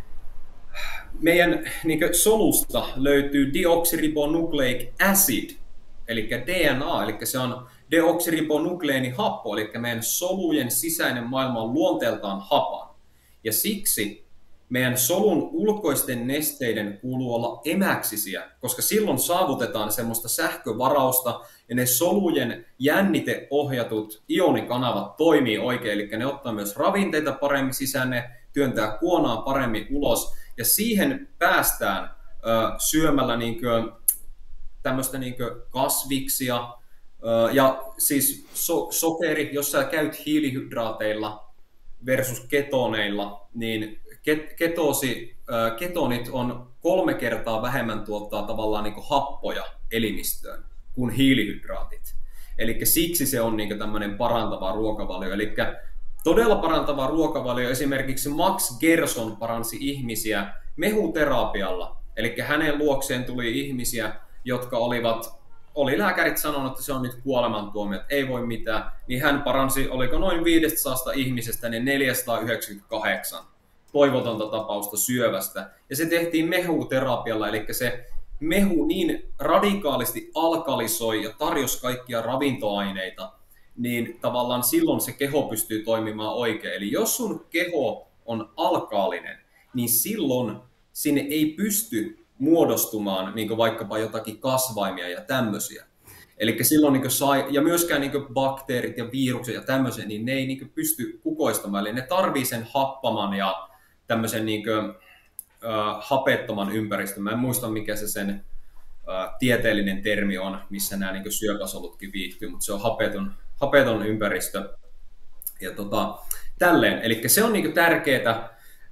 meidän niin kuin solusta löytyy deoxyribonucleic acid, eli D N A, eli se on deoksyribonukleeinihappo, eli meidän solujen sisäinen maailma on luonteeltaan hapan. Ja siksi meidän solun ulkoisten nesteiden kuuluu olla emäksisiä, koska silloin saavutetaan semmoista sähkövarausta ja ne solujen jänniteohjatut ionikanavat toimii oikein, eli ne ottaa myös ravinteita paremmin sisään, ne työntää kuonaa paremmin ulos ja siihen päästään ö, syömällä niin kuin tämmöistä niin kuin kasviksia ö, ja siis so, sokeri, jos sä käyt hiilihydraateilla versus ketoneilla, niin Ketoosi, ketonit on kolme kertaa vähemmän tuottaa tavallaan niin kuin happoja elimistöön kuin hiilihydraatit. Eli siksi se on niin kuin tämmöinen parantava ruokavalio. Eli todella parantava ruokavalio. Esimerkiksi Max Gerson paransi ihmisiä mehuterapialla. Eli hänen luokseen tuli ihmisiä, jotka olivat, oli lääkärit sanonut, että se on nyt kuolemantuomio, että ei voi mitään. Niin hän paransi, oliko noin viisisataa ihmisestä, niin neljäsataayhdeksänkymmentäkahdeksan. Toivotonta tapausta syövästä. Ja se tehtiin mehuterapialla, eli se mehu niin radikaalisti alkalisoi ja tarjosi kaikkia ravintoaineita, niin tavallaan silloin se keho pystyy toimimaan oikein. Eli jos sun keho on alkaalinen, niin silloin sinne ei pysty muodostumaan niin kuin vaikkapa jotakin kasvaimia ja tämmöisiä. Eli silloin niin kuin sai, ja myöskään niin kuin bakteerit ja virukset ja tämmöisiä, niin ne ei niin kuin pysty kukoistamaan. Eli ne tarvii sen happaman ja tämmöisen niin kuin, äh, hapettoman ympäristön. Mä en muista, mikä se sen äh, tieteellinen termi on, missä nämä niin kuin syöpäsolutkin viihtyy, mutta se on hapeton, hapeton ympäristö. Ja tota, tälleen. Eli se on niin kuin tärkeää.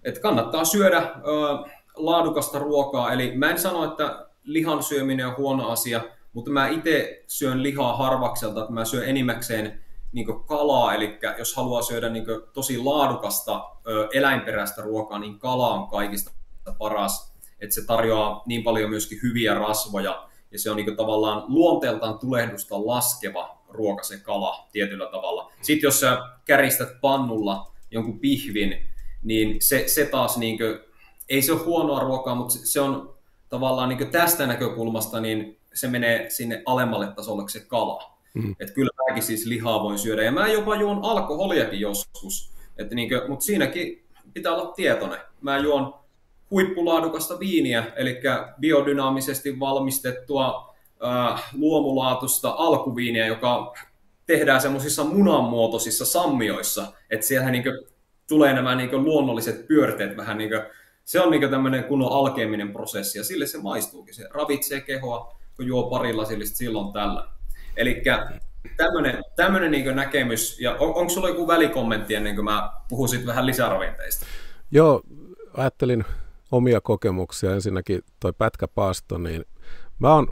että kannattaa syödä ö, laadukasta ruokaa. Eli mä en sano, että lihan syöminen on huono asia, mutta mä itse syön lihaa harvakselta, että mä syön enimmäkseen niin kalaa, eli jos haluaa syödä niin tosi laadukasta ö, eläinperäistä ruokaa, niin kala on kaikista paras, että se tarjoaa niin paljon myöskin hyviä rasvoja, ja se on niin tavallaan luonteeltaan tulehdusta laskeva ruoka, se kala tietyllä tavalla. Sitten jos sä käristät pannulla jonkun pihvin, niin se, se taas, niin kuin, ei se ole huonoa ruokaa, mutta se on tavallaan niin tästä näkökulmasta, niin se menee sinne alemmalle tasolle se kala. Mm. Että kyllä mäkin siis lihaa voin syödä, ja mä jopa juon alkoholiakin joskus, että niin kuin, mutta siinäkin pitää olla tietoinen. Mä juon huippulaadukasta viiniä, eli biodynaamisesti valmistettua äh, luomulaatusta alkuviiniä, joka tehdään semmoisissa munanmuotoisissa sammioissa, että siellä niin kuin tulee nämä niin kuin luonnolliset pyörteet vähän niin kuin, se on niin kuin tämmöinen kunnon alkeeminen prosessi, ja sille se maistuukin. Se ravitsee kehoa, kun juo pari lasillista silloin tällä. Eli tämmöinen, tämmöinen niin kuin näkemys, ja on, onko sulla joku välikommentti ennen kuin mä puhun sitten vähän lisäravinteista? Joo, ajattelin omia kokemuksia. Ensinnäkin toi pätkäpaasto, niin mä oon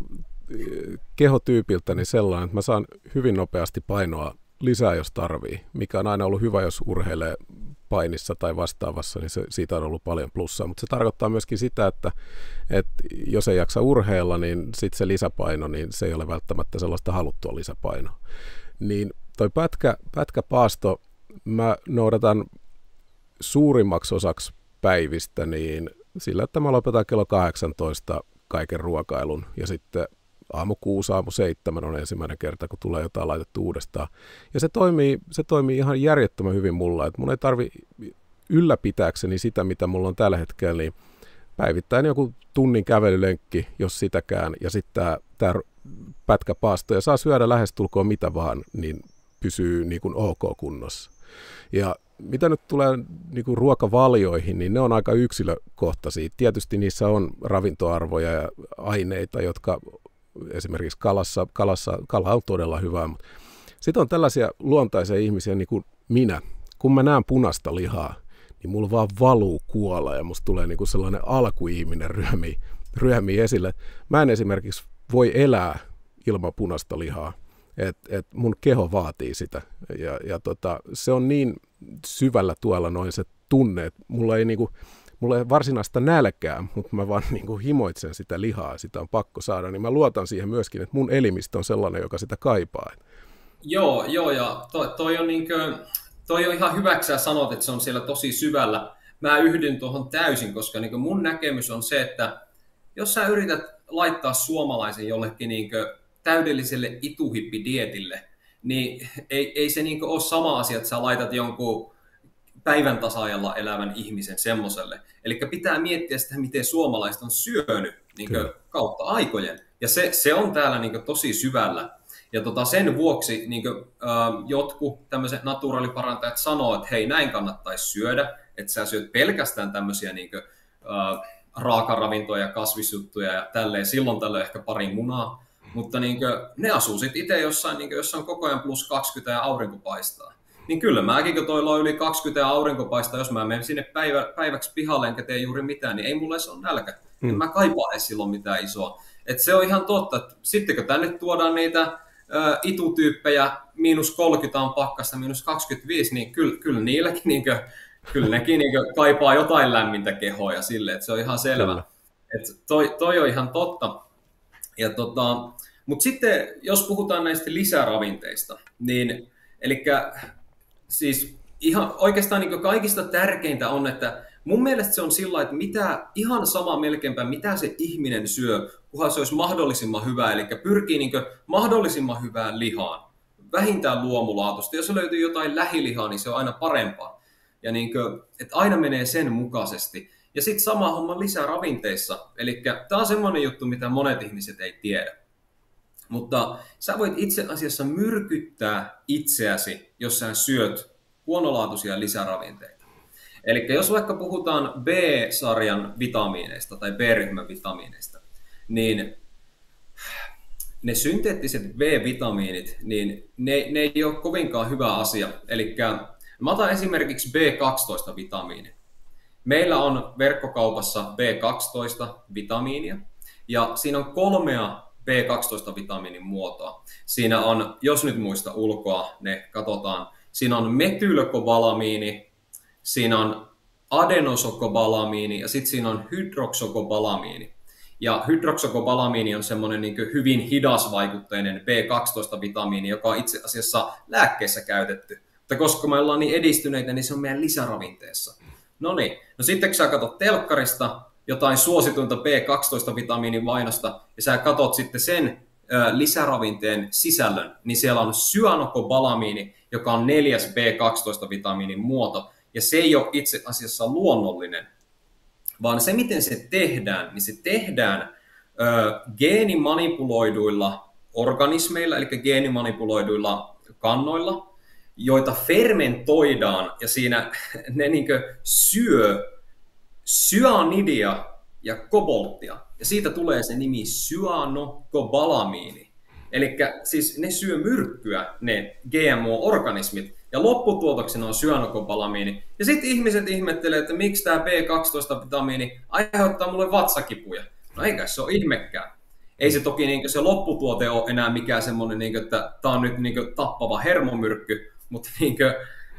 kehotyypiltäni sellainen, että mä saan hyvin nopeasti painoa lisää, jos tarvii, mikä on aina ollut hyvä, jos urheilee painissa tai vastaavassa, niin se, siitä on ollut paljon plussaa, mutta se tarkoittaa myöskin sitä, että, että jos ei jaksa urheilla, niin sitten se lisäpaino, niin se ei ole välttämättä sellaista haluttua lisäpainoa. Niin toi pätkä, pätkäpaasto, mä noudatan suurimmaksi osaksi päivistä niin sillä, että mä lopetan kello kahdeksantoista kaiken ruokailun, ja sitten aamu kuusi, aamu seitsemän on ensimmäinen kerta, kun tulee jotain laitettu uudestaan. Ja se toimii, se toimii ihan järjettömän hyvin mulla. Et mun ei tarvi ylläpitääkseni sitä, mitä mulla on tällä hetkellä, niin päivittäin joku tunnin kävelylenkki, jos sitäkään, ja sitten tämä pätkäpaasto, ja saa syödä lähestulkoon mitä vaan, niin pysyy niin kuin ok kunnossa. Ja mitä nyt tulee niin kuin ruokavalioihin, niin ne on aika yksilökohtaisia. Tietysti niissä on ravintoarvoja ja aineita, jotka esimerkiksi kalassa, kalassa, kala on todella hyvää, mutta sitten on tällaisia luontaisia ihmisiä niin kuin minä. Kun mä näen punaista lihaa, niin mulla vaan valuu kuolla ja musta tulee niin kuin sellainen alkuihminen ryömi, ryömi esille. Mä en esimerkiksi voi elää ilman punaista lihaa, että et mun keho vaatii sitä. Ja, ja tota, se on niin syvällä tuolla noin se tunne, että mulla ei niinku Mulla ei varsinaista nälkää, mutta mä vaan niin kuin himoitsen sitä lihaa, sitä on pakko saada, niin mä luotan siihen myöskin, että mun elimistö on sellainen, joka sitä kaipaa. Joo, joo, ja toi, toi, on, niin kuin, toi on ihan hyväksi sä sanot, että se on siellä tosi syvällä. Mä yhdyn tuohon täysin, koska niin kuin mun näkemys on se, että jos sä yrität laittaa suomalaisen jollekin niin kuin täydelliselle ituhippidietille, niin ei, ei se niin kuin ole sama asia, että sä laitat jonkun päivän tasaajalla elävän ihmisen semmoiselle. Eli pitää miettiä sitä, miten suomalaiset on syönyt niin kautta aikojen. Ja se, se on täällä niin tosi syvällä. Ja tota, sen vuoksi niin kuin, äh, jotkut tämmöiset naturaaliparantajat sanoo, että hei, näin kannattaisi syödä, että sä syöt pelkästään tämmöisiä niin kuin, äh, raakaravintoja, kasvisjuttuja ja tälleen, silloin tällöin ehkä pari munaa. Mutta niin kuin, ne asuu sitten itse jossain, niin kuin, jossa on koko ajan plus kaksikymmentä ja aurinko paistaa. Niin kyllä mäkin, kun toilla on yli kaksikymmentä ja aurinko paistaa, jos mä menen sinne päivä, päiväksi pihalle enkä tee juuri mitään, niin ei mulla se ole nälkä. Hmm. En mä kaipaa edes silloin mitään isoa. Et se on ihan totta, että sitten kun tänne tuodaan niitä ä, itutyyppejä, miinus kolmekymmentä on pakkasta, miinus kaksikymmentäviisi, niin kyllä, kyllä niilläkin niinkö, kyllä nekin niinkö kaipaa jotain lämmintä kehoa ja silleen, että se on ihan selvä. Että toi, toi on ihan totta. Ja tota, mutta sitten jos puhutaan näistä lisäravinteista, niin elikkä siis ihan, oikeastaan niin kaikista tärkeintä on, että mun mielestä se on sillä, että mitä, ihan sama melkeinpä, mitä se ihminen syö, kunhan se olisi mahdollisimman hyvää, eli pyrkii niin mahdollisimman hyvään lihaan, vähintään luomulaatusta. Jos löytyy jotain lähilihaa, niin se on aina parempaa. Ja niin kuin, että aina menee sen mukaisesti. Ja sitten sama homma lisää ravinteissa. Eli tämä on semmoinen juttu, mitä monet ihmiset ei tiedä. Mutta sä voit itse asiassa myrkyttää itseäsi, jos sä syöt huonolaatuisia lisäravinteita. Eli jos vaikka puhutaan B-sarjan vitamiineista tai B-ryhmän vitamiineista, niin ne synteettiset B-vitamiinit, niin ne, ne ei ole kovinkaan hyvä asia. Eli mä otan esimerkiksi B kaksitoista-vitamiini. Meillä on verkkokaupassa B kaksitoista-vitamiinia, ja siinä on kolmea B kaksitoista-vitamiinin muotoa. Siinä on, jos nyt muista ulkoa, ne katsotaan, siinä on metylkobalamiini, siinä on adenosokobalamiini ja sitten siinä on hydroksokobalamiini. Ja hydroksokobalamiini on semmoinen niin kuin hyvin hidasvaikutteinen B kaksitoista-vitamiini, joka on itse asiassa lääkkeessä käytetty. Mutta koska me ollaan niin edistyneitä, niin se on meidän lisäravinteessa. No niin, no sitten kun sä katsot telkkarista jotain suosituinta B kaksitoista-vitamiinin mainosta, ja sä katsot sitten sen ö, lisäravinteen sisällön, niin siellä on syanokobalamiini, joka on neljäs B kaksitoista-vitamiinin muoto, ja se ei ole itse asiassa luonnollinen, vaan se miten se tehdään, niin se tehdään ö, geenimanipuloiduilla organismeilla, eli geenimanipuloiduilla kannoilla, joita fermentoidaan, ja siinä ne niinkö syö syanidia ja kobolttia, ja siitä tulee se nimi syanokobalamiini. Eli siis ne syö myrkkyä, ne G M O-organismit, ja lopputuotoksena on syanokobalamiini. Ja sitten ihmiset ihmettelee, että miksi tämä B kaksitoista-vitamiini aiheuttaa mulle vatsakipuja. No eikä se ole ihmekään. Ei se toki niin se lopputuote ole enää mikään semmoinen, niin että tämä on nyt niin tappava hermomyrkky, mutta niin kuin,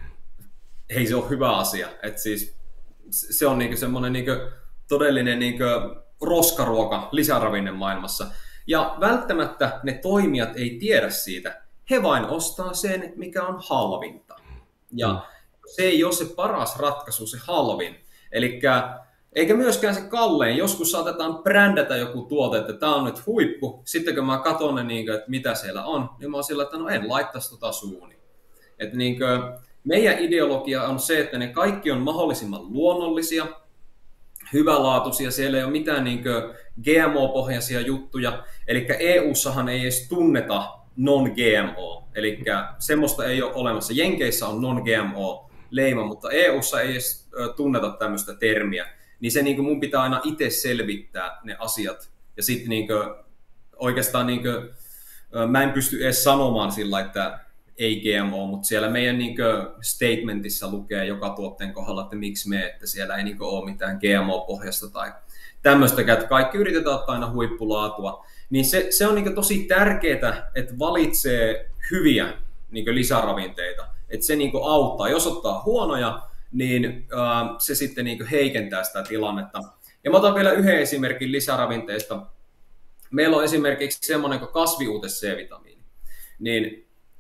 ei se ole hyvä asia. Et siis, se on niin semmoinen niin todellinen niin roskaruoka lisäravinne maailmassa. Ja välttämättä ne toimijat ei tiedä siitä. He vain ostaa sen, mikä on halvinta. Ja mm. se ei ole se paras ratkaisu, se halvin. Elikkä, eikä myöskään se kallein. Joskus saatetaan brändätä joku tuote, että tämä on nyt huippu. Sitten kun mä katson, ne, niin kuin, että mitä siellä on, niin mä oon sillä, että no en laittaisi tota suuni. Että niin kuin, meidän ideologia on se, että ne kaikki on mahdollisimman luonnollisia, hyvälaatuisia, siellä ei ole mitään niin kuin G M O-pohjaisia juttuja, eli E U-sahan ei edes tunneta non-G M O, eli semmoista ei ole olemassa. Jenkeissä on non-G M O-leima, mutta E U:ssa ei edes tunneta tämmöistä termiä, niin se niin kuin mun pitää aina itse selvittää ne asiat, ja sitten niin kuin, oikeastaan niin kuin, mä en pysty edes sanomaan sillä, että ei G M O, mutta siellä meidän niin kuin statementissa lukee joka tuotteen kohdalla, että miksi me, että siellä ei niin kuin ole mitään G M O-pohjasta tai tämmöistäkään, että kaikki yritetään ottaa aina huippulaatua. Niin se, se on niin kuin tosi tärkeää, että valitsee hyviä niin kuin lisäravinteita, että se niin kuin auttaa. Jos ottaa huonoja, niin äh, se sitten niin kuin heikentää sitä tilannetta. Ja mä otan vielä yhden esimerkin lisäravinteista. Meillä on esimerkiksi semmoinen kuin kasviuute-C-vitamiini. Niin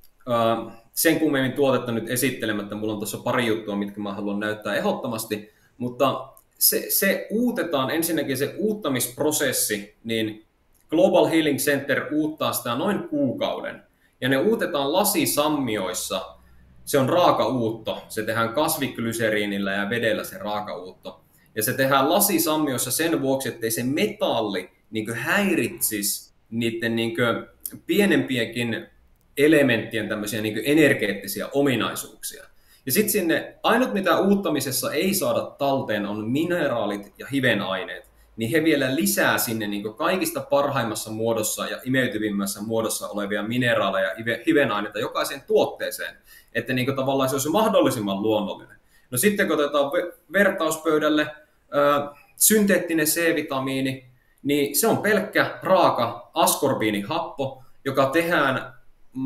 Uh, sen kummemmin tuotetta nyt esittelemättä, mulla on tuossa pari juttua, mitkä mä haluan näyttää ehdottomasti, mutta se, se uutetaan, ensinnäkin se uuttamisprosessi, niin Global Healing Center uuttaa sitä noin kuukauden, ja ne uutetaan lasisammioissa, se on raakauutto, se tehdään kasviglyseriinillä ja vedellä se raakauutto, ja se tehdään lasisammioissa sen vuoksi, ettei se metalli niin kuin häiritsisi niiden niin kuin pienempienkin elementtien tämmöisiä niin kuin energeettisiä ominaisuuksia. Ja sitten sinne, ainut mitä uuttamisessa ei saada talteen on mineraalit ja hivenaineet, niin he vielä lisää sinne niin kuin kaikista parhaimmassa muodossa ja imeytyvimmässä muodossa olevia mineraaleja ja hivenaineita jokaiseen tuotteeseen, että niin kuin tavallaan se olisi mahdollisimman luonnollinen. No sitten kun otetaan vertauspöydälle ää, synteettinen C-vitamiini, niin se on pelkkä raaka askorbiinihappo, joka tehdään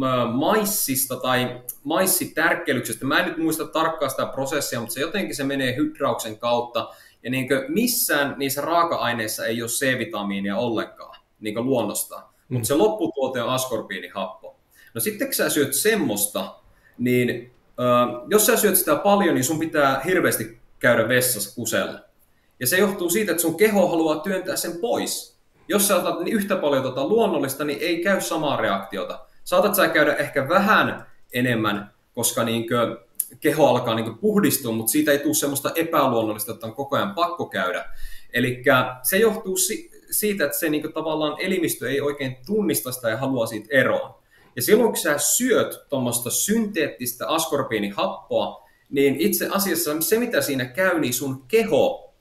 maissista tai maissitärkkelyksestä. Mä en nyt muista tarkkaan sitä prosessia, mutta se jotenkin se menee hydrauksen kautta. Ja niin missään niissä raaka-aineissa ei ole C-vitamiinia ollenkaan niin luonnostaan. Mm. Mutta se lopputuote on askorbiinihappo. No sitten kun sä syöt semmoista, niin äh, jos sä syöt sitä paljon, niin sun pitää hirveästi käydä vessassa kusella. Ja se johtuu siitä, että sun keho haluaa työntää sen pois. Jos sä otat niin yhtä paljon tota luonnollista, niin ei käy samaa reaktiota. Saatat sä käydä ehkä vähän enemmän, koska niinkö keho alkaa niinkö puhdistua, mutta siitä ei tule semmoista epäluonnollista, että on koko ajan pakko käydä. Eli se johtuu si- siitä, että se niinkö tavallaan elimistö ei oikein tunnista sitä ja haluaa siitä eroon. Ja silloin kun sä syöt tuommoista synteettistä askorbiinihappoa, niin itse asiassa se mitä siinä käy, niin sun keho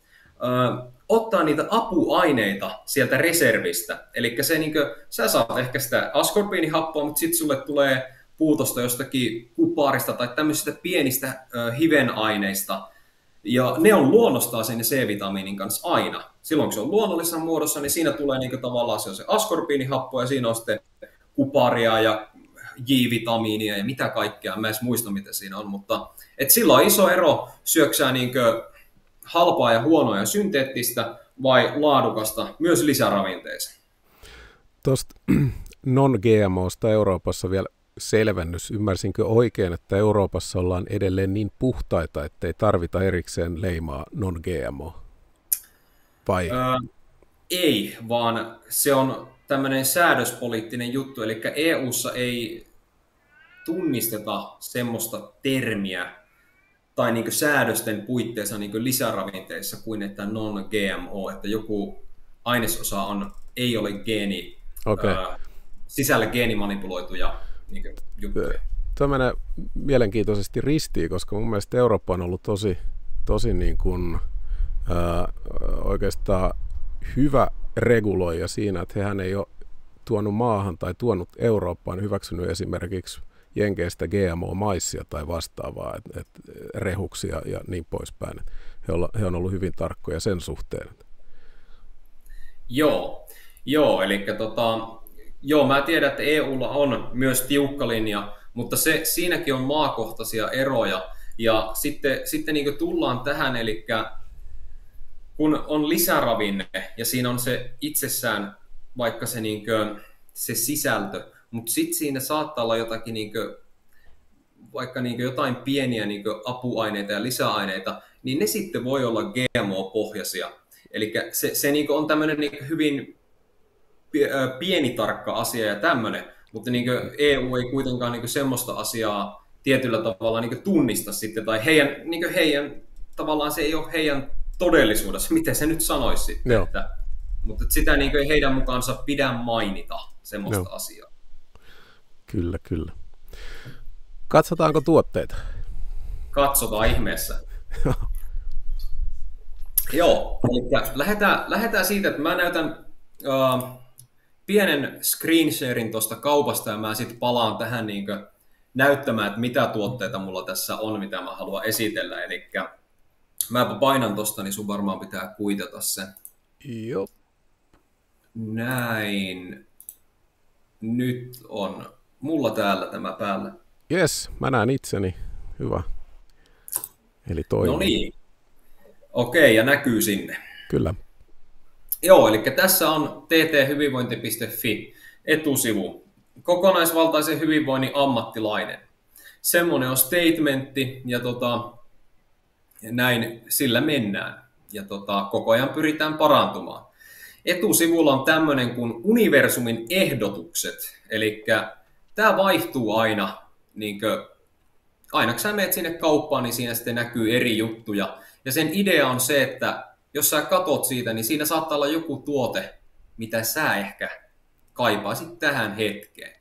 ö, ottaa niitä apuaineita sieltä reservistä. Eli se niin kuin, sä saat ehkä sitä askorbiinihappoa, mutta sitten sulle tulee puutosta jostakin kuparista tai tämmöisistä pienistä ö, hivenaineista. Ja ne on luonnostaan sen C-vitamiinin kanssa aina. Silloin kun se on luonnollisessa muodossa, niin siinä tulee niin tavallaan se, on se askorbiinihappo ja siinä on sitten kuparia ja J-vitamiinia ja mitä kaikkea. Mä en edes muista, mitä siinä on, mutta et sillä on iso ero, syöksää niin halpaa ja huonoa ja synteettistä vai laadukasta myös lisäravinteeseen. Tuosta non-G M O:sta Euroopassa vielä selvennys. Ymmärsinkö oikein, että Euroopassa ollaan edelleen niin puhtaita, ettei tarvita erikseen leimaa non-G M O? Vai? Öö, ei, vaan se on tämmöinen säädöspoliittinen juttu, eli E U:ssa ei tunnisteta semmoista termiä tai niin säädösten puitteissa niin lisäravinteissa kuin että non-G M O, että joku ainesosa on, ei ole geeni, okay. ää, sisällä geenimanipuloituja niin juttuja. Tämä menee mielenkiintoisesti ristiin, koska mun mielestä Eurooppa on ollut tosi, tosi niin kuin, ää, oikeastaan hyvä reguloija siinä, että hehän ei ole tuonut maahan tai tuonut Eurooppaan hyväksynyt esimerkiksi Jenkeistä G M O-maissia tai vastaavaa, et, et rehuksia ja niin poispäin. He, olla, he on ollut hyvin tarkkoja sen suhteen. Joo, joo eli tota, joo, mä tiedän, että E U:lla on myös tiukka linja, mutta se, siinäkin on maakohtaisia eroja. Ja sitten, sitten niin kuin tullaan tähän, eli kun on lisäravinne ja siinä on se itsessään vaikka se, niin kuin, se sisältö, mutta sitten siinä saattaa olla jotakin, niin kuin, vaikka niin kuin jotain pieniä niin kuin apuaineita ja lisäaineita, niin ne sitten voi olla G M O-pohjaisia. Eli se, se niin kuin on tämmöinen niin kuin hyvin pieni tarkka asia ja tämmöinen, mutta niin kuin E U ei kuitenkaan niin kuin semmoista asiaa tietyllä tavalla niin kuin tunnista sitten, tai heidän, niin kuin heidän, tavallaan se ei ole heidän todellisuudessa, miten se nyt sanoisi sitten, että, mutta sitä niin kuin ei heidän mukaansa pidä mainita semmoista Joo. asiaa. Kyllä, kyllä. Katsotaanko tuotteita? Katsotaan ihmeessä. Joo, eli lähdetään, lähdetään siitä, että mä näytän uh, pienen screensharin tuosta kaupasta ja mä sitten palaan tähän niin kuin näyttämään, että mitä tuotteita mulla tässä on, mitä mä haluan esitellä. Eli mäpä painan tuosta, niin sun varmaan pitää kuitata se. Joo. Näin. Nyt on mulla täällä tämä päällä. Jes, mä näen itseni. Hyvä. Eli toimii. No niin. Okei, ja näkyy sinne. Kyllä. Joo, eli tässä on t t hyvinvointi piste f i etusivu. Kokonaisvaltaisen hyvinvoinnin ammattilainen. Semmoinen on statementti, ja tota, näin sillä mennään. Ja tota, koko ajan pyritään parantumaan. Etusivulla on tämmöinen kuin universumin ehdotukset. Eli tämä vaihtuu aina. Niin kuin, aina kun sä menet sinne kauppaan, niin siinä sitten näkyy eri juttuja. Ja sen idea on se, että jos sä katot siitä, niin siinä saattaa olla joku tuote, mitä sä ehkä kaipaisit tähän hetkeen.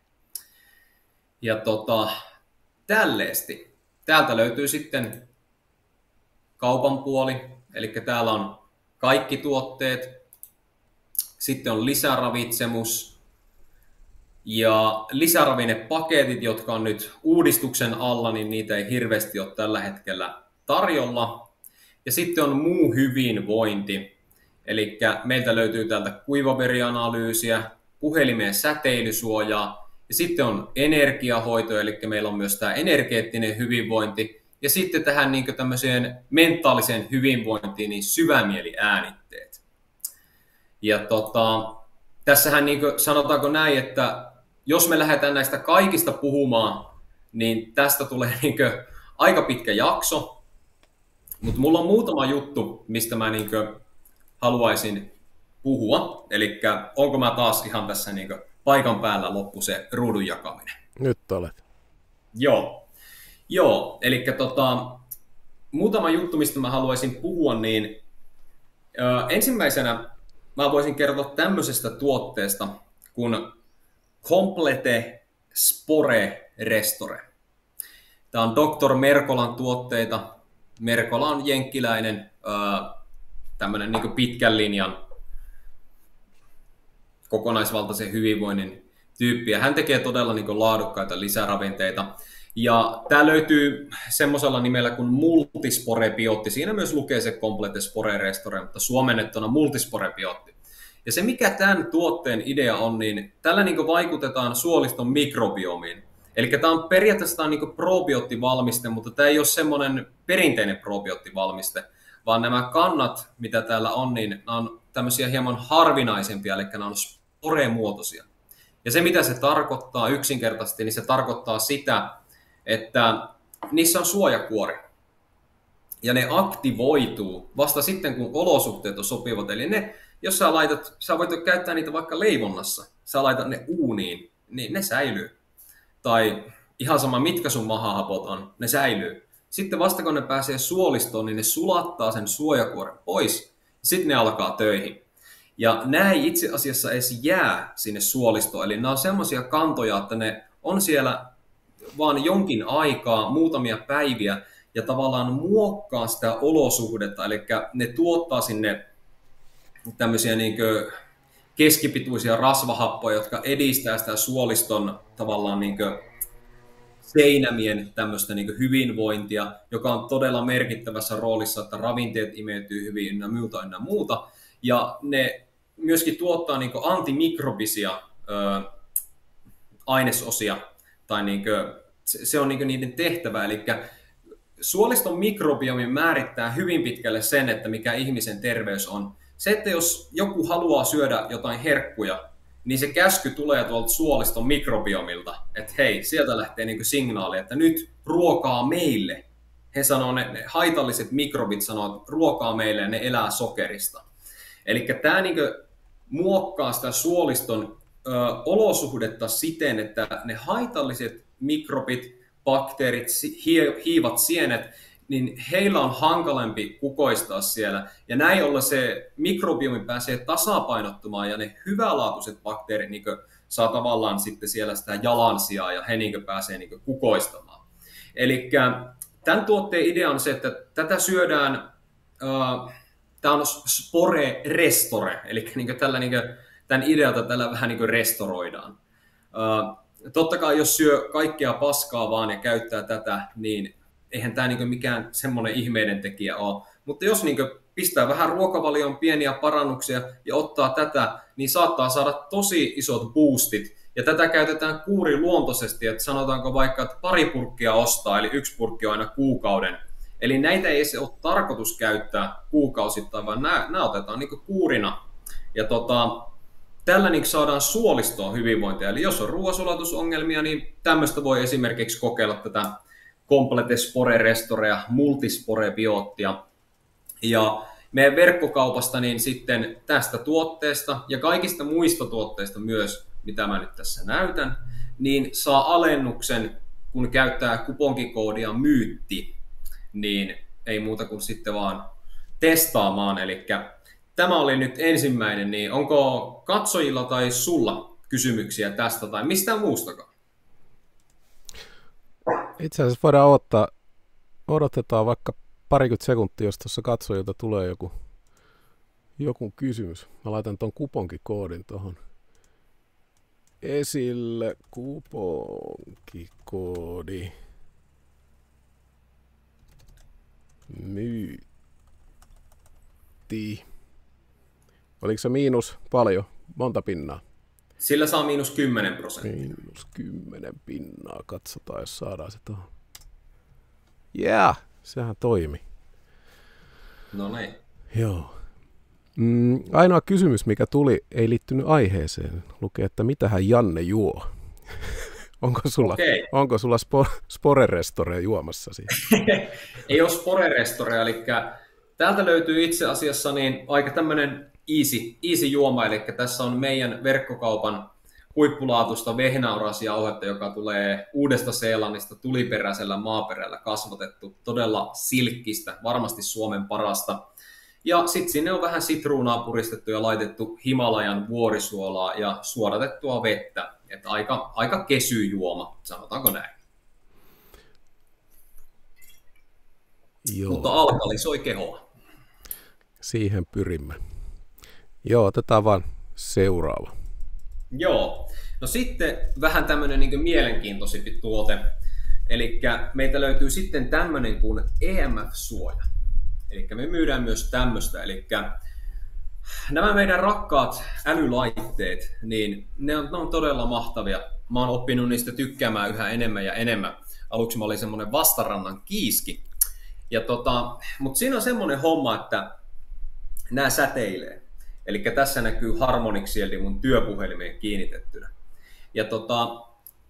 Ja tota, tälleesti. Täältä löytyy sitten kaupan puoli, eli täällä on kaikki tuotteet. Sitten on lisäravitsemus ja lisäravinnepaketit, jotka on nyt uudistuksen alla, niin niitä ei hirveästi ole tällä hetkellä tarjolla. Ja sitten on muu hyvinvointi, eli meiltä löytyy täältä kuivaverianalyysiä, puhelimeen säteilysuojaa, ja sitten on energiahoito, eli meillä on myös tämä energeettinen hyvinvointi, ja sitten tähän niin tämmöiseen mentaaliseen hyvinvointiin niin syvämieliäänitteet. Ja tota, tässähän niin sanotaanko näin, että jos me lähdetään näistä kaikista puhumaan, niin tästä tulee niin aika pitkä jakso. Mutta mulla on muutama juttu, mistä mä niinkö haluaisin puhua. Eli onko mä taas ihan tässä niinkö paikan päällä loppu se ruudun jakaminen? Nyt olet. Joo. Joo, eli tota, muutama juttu, mistä mä haluaisin puhua, niin ö, ensimmäisenä mä voisin kertoa tämmöisestä tuotteesta kuin Complete Spore Restore. Tämä on doktor Mercolan tuotteita. Mercola on jenkkiläinen tämmöinen niin kuin pitkän linjan kokonaisvaltaisen hyvinvoinnin tyyppi. Ja hän tekee todella niin kuin laadukkaita lisäravinteita. Ja tämä löytyy semmoisella nimellä kuin multisporebiotti. Siinä myös lukee se Complete Spore Restore, mutta suomennettuna multisporebiotti. Ja se, mikä tämän tuotteen idea on, niin tällä niin vaikutetaan suoliston mikrobiomiin. Eli tämä on periaatteessa tämä niin probioottivalmiste, mutta tämä ei ole semmoinen perinteinen probioottivalmiste, vaan nämä kannat, mitä täällä on, niin nämä on tämmöisiä hieman harvinaisempia, eli nämä on sporemuotoisia. Ja se, mitä se tarkoittaa yksinkertaisesti, niin se tarkoittaa sitä, että niissä on suojakuori. Ja ne aktivoituu vasta sitten, kun olosuhteet on sopivat. Eli ne, jos sä laitat, sä voit käyttää niitä vaikka leivonnassa, sä laitat ne uuniin, niin ne säilyy. Tai ihan sama, mitkä sun mahahapot on, ne säilyy. Sitten vasta kun ne pääsee suolistoon, niin ne sulattaa sen suojakuoren pois. Sitten ne alkaa töihin. Ja nämä ei itse asiassa edes jää sinne suolistoon. Eli nämä on semmoisia kantoja, että ne on siellä vaan jonkin aikaa, muutamia päiviä, ja tavallaan muokkaa sitä olosuhdetta. Eli ne tuottaa sinne tämmöisiä niin kuin keskipituisia rasvahappoja, jotka edistää sitä suoliston tavallaan niin kuin seinämien tämmöistä niin kuin hyvinvointia, joka on todella merkittävässä roolissa, että ravinteet imeytyy hyvin ynnä muuta, ynnä muuta. Ja ne myöskin tuottaa niin kuin antimikrobisia ö, ainesosia, tai niin kuin, se, se on niin kuin niiden tehtävä. Eli suoliston mikrobiomi määrittää hyvin pitkälle sen, että mikä ihmisen terveys on. Se, että jos joku haluaa syödä jotain herkkuja, niin se käsky tulee tuolta suoliston mikrobiomilta, että hei, sieltä lähtee niin kuin signaali, että nyt ruokaa meille. He sanoo, ne, ne haitalliset mikrobit sanoo, että ruokaa meille ja ne elää sokerista. Eli tämä niin kuin muokkaa sitä suoliston ö, olosuhdetta siten, että ne haitalliset mikrobit, bakteerit, hi, hiivat, sienet, niin heillä on hankalampi kukoistaa siellä. Ja näin ollen se mikrobiomi pääsee tasapainottumaan ja ne hyvälaatuiset bakteerit niin saa tavallaan sitten siellä sitä jalansijaa ja he niin pääsee niin kukoistamaan. Eli tämän tuotteen idea on se, että tätä syödään, äh, tämä on spore restore, eli niin tällä, niin kuin, tämän idealta tällä vähän niin restoroidaan. Äh, totta kai jos syö kaikkea paskaa vaan ja käyttää tätä, niin eihän tämä niin mikään semmoinen ihmeiden tekijä ole. Mutta jos niin pistää vähän ruokavalion pieniä parannuksia ja ottaa tätä, niin saattaa saada tosi isot boostit. Ja tätä käytetään kuuriluontoisesti, että sanotaanko vaikka, että pari purkkia ostaa, eli yksi purkki on aina kuukauden. Eli näitä ei se ole tarkoitus käyttää kuukausittain, vaan nämä, nämä otetaan niin kuurina. Ja tota, tällä niin saadaan suolistoon hyvinvointia. Eli jos on ruoansulatusongelmia, niin tämmöistä voi esimerkiksi kokeilla tätä Complete Spore Restorea, multisporebiottia. Ja meidän verkkokaupasta niin sitten tästä tuotteesta ja kaikista muista tuotteista myös, mitä mä nyt tässä näytän, niin saa alennuksen, kun käyttää kuponkikoodia myytti, niin ei muuta kuin sitten vaan testaamaan. Eli tämä oli nyt ensimmäinen, niin onko katsojilla tai sulla kysymyksiä tästä tai mistään muustakaan? Itse asiassa voidaan odottaa, odotetaan vaikka parikymmentä sekuntia, jos tuossa katsojilta tulee joku, joku kysymys. Mä laitan tuon kuponkikoodin tuohon esille. Kuponkikoodi. Myytti. Oliko se miinus paljon? Monta pinnaa? Sillä saa miinus kymmenen prosenttia. Miinus kymmenen pinnaa. Katsotaan, jos saadaan se tuohon. Jää, yeah, sehän toimi. No niin. Joo. Mm, ainoa kysymys, mikä tuli, ei liittynyt aiheeseen. Lukee, että mitähän Janne juo. onko sulla, okay. onko sulla spo, Spore-restorea juomassa siitä? Ei ole Spore-restorea, eli täältä löytyy itse asiassa niin aika tämmöinen easy, easy juoma, eli tässä on meidän verkkokaupan huippulaatuista vehnäorasjauhetta, joka tulee Uudesta-Seelannista tuliperäisellä maaperällä kasvatettu, todella silkkistä, varmasti Suomen parasta. Ja sitten sinne on vähän sitruunaa puristettu ja laitettu Himalajan vuorisuolaa ja suodatettua vettä. Että aika, aika kesyjuoma, sanotaanko näin. Joo. Mutta alkalisoi kehoa. Siihen pyrimme. Joo, otetaan vaan seuraava. Joo. No sitten vähän tämmöinen niin mielenkiintoisempi tuote. Eli meiltä löytyy sitten tämmöinen kuin E M F-suoja. Eli me myydään myös tämmöistä. Eli nämä meidän rakkaat älylaitteet, niin ne on, ne on todella mahtavia. Mä oon oppinut niistä tykkäämään yhä enemmän ja enemmän. Aluksi mä olin semmoinen vastarannan kiiski. Ja tota, mutta siinä on semmoinen homma, että nämä säteilee. Eli tässä näkyy Harmonic Shield mun työpuhelimeen kiinnitettynä. Ja tota,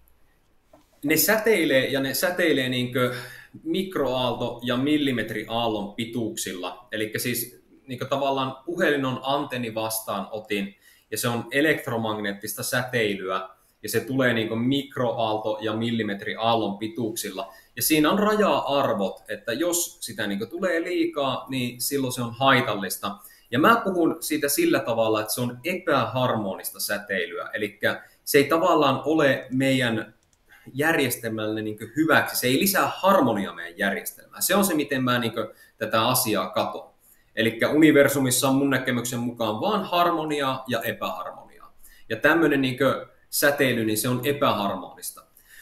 ne säteilee ja ne säteilee niinkö mikroaalto- ja millimetriaallon pituuksilla. Eli siis niinkö tavallaan puhelin on antenni vastaanotin ja se on elektromagneettista säteilyä ja se tulee niinkö mikroaalto- ja millimetriaallon pituuksilla. Ja siinä on raja-arvot, että jos sitä niinkö tulee liikaa, niin silloin se on haitallista. Ja mä puhun siitä sillä tavalla, että se on epäharmonista säteilyä. Eli se ei tavallaan ole meidän järjestelmälle niin kuin hyväksi. Se ei lisää harmoniaa meidän järjestelmään. Se on se, miten mä niin kuin tätä asiaa katon. Eli universumissa on mun näkemyksen mukaan vaan harmoniaa ja epäharmoniaa. Ja tämmöinen niin kuin säteily, niin se on epäharmonista.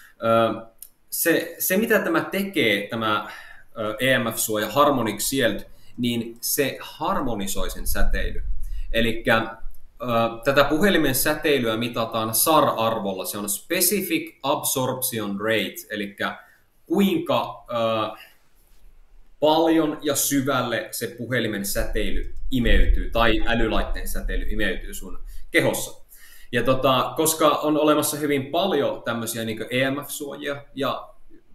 Se, se mitä tämä tekee, tämä E M F-suoja Harmonic Shield, niin se harmonisoi sen säteilyn. Eli tätä puhelimen säteilyä mitataan S A R-arvolla, se on Specific Absorption Rate, eli kuinka äh, paljon ja syvälle se puhelimen säteily imeytyy, tai älylaitteen säteily imeytyy sun kehossa. Ja tota, koska on olemassa hyvin paljon tämmöisiä niin kuin E M F-suojia, ja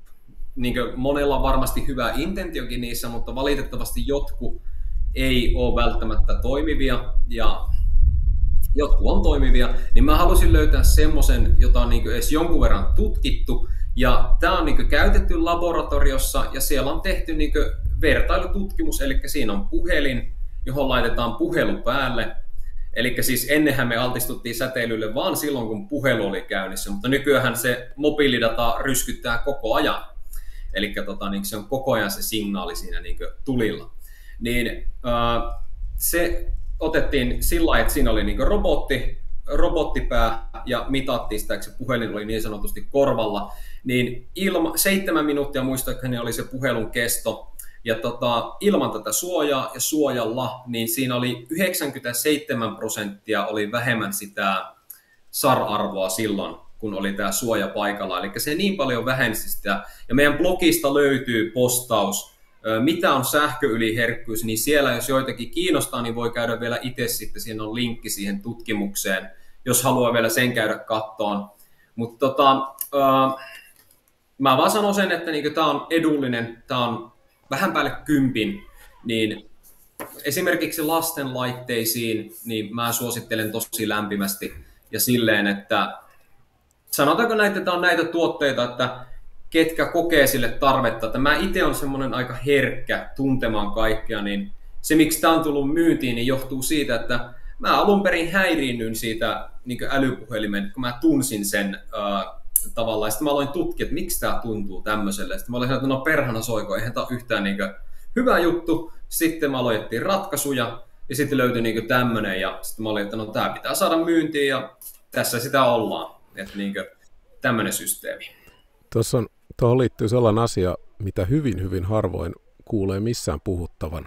niin kuin monella on varmasti hyvä intentiokin niissä, mutta valitettavasti jotkut ei ole välttämättä toimivia, ja jotkut on toimivia, niin mä halusin löytää semmoisen, jota on niin kuin edes jonkun verran tutkittu, ja tämä on niin kuin käytetty laboratoriossa, ja siellä on tehty niin kuin vertailututkimus, eli siinä on puhelin, johon laitetaan puhelu päälle, eli siis ennenhän me altistuttiin säteilylle vaan silloin, kun puhelu oli käynnissä, mutta nykyään se mobiilidata ryskyttää koko ajan, eli tota, niin se on koko ajan se signaali siinä niin kuin tulilla. Niin äh, se otettiin sillä lailla, että siinä oli niin kuin robotti, robottipää ja mitattiin sitä, että se puhelin oli niin sanotusti korvalla, niin ilma, seitsemän minuuttia muistaakseni oli se puhelun kesto, ja tota, ilman tätä suojaa ja suojalla, niin siinä oli yhdeksänkymmentäseitsemän prosenttia oli vähemmän sitä S A R-arvoa silloin, kun oli tämä suoja paikalla, eli se niin paljon vähensi sitä, ja meidän blogista löytyy postaus, mitä on sähköyliherkkyys, niin siellä jos joitakin kiinnostaa, niin voi käydä vielä itse sitten, siinä on linkki siihen tutkimukseen, jos haluaa vielä sen käydä kattoon. Mutta tota, äh, mä vaan sanon sen, että niinku tämä on edullinen, tämä on vähän päälle kympin, niin esimerkiksi lasten laitteisiin, niin mä suosittelen tosi lämpimästi ja silleen, että sanotaanko näitä, että on näitä tuotteita, että ketkä kokee sille tarvetta, että mä itse on semmoinen aika herkkä tuntemaan kaikkea, niin se miksi tämä on tullut myyntiin, niin johtuu siitä, että mä alun perin häiriinnyin siitä niin älypuhelimen, kun mä tunsin sen äh, tavallaan, sitten mä aloin tutkia, että miksi tämä tuntuu tämmöiselle, sitten mä olin sanonut, että no perhana soiko, eihän tämä ole yhtään niin hyvä juttu, sitten mä aloitettiin ratkaisuja, ja sitten löytyi niin tämmöinen, ja sitten mä olin, että no tämä pitää saada myyntiin, ja tässä sitä ollaan, että niin tämmöinen systeemi. Tuossa on Tuohon liittyy sellainen asia, mitä hyvin, hyvin harvoin kuulee missään puhuttavan,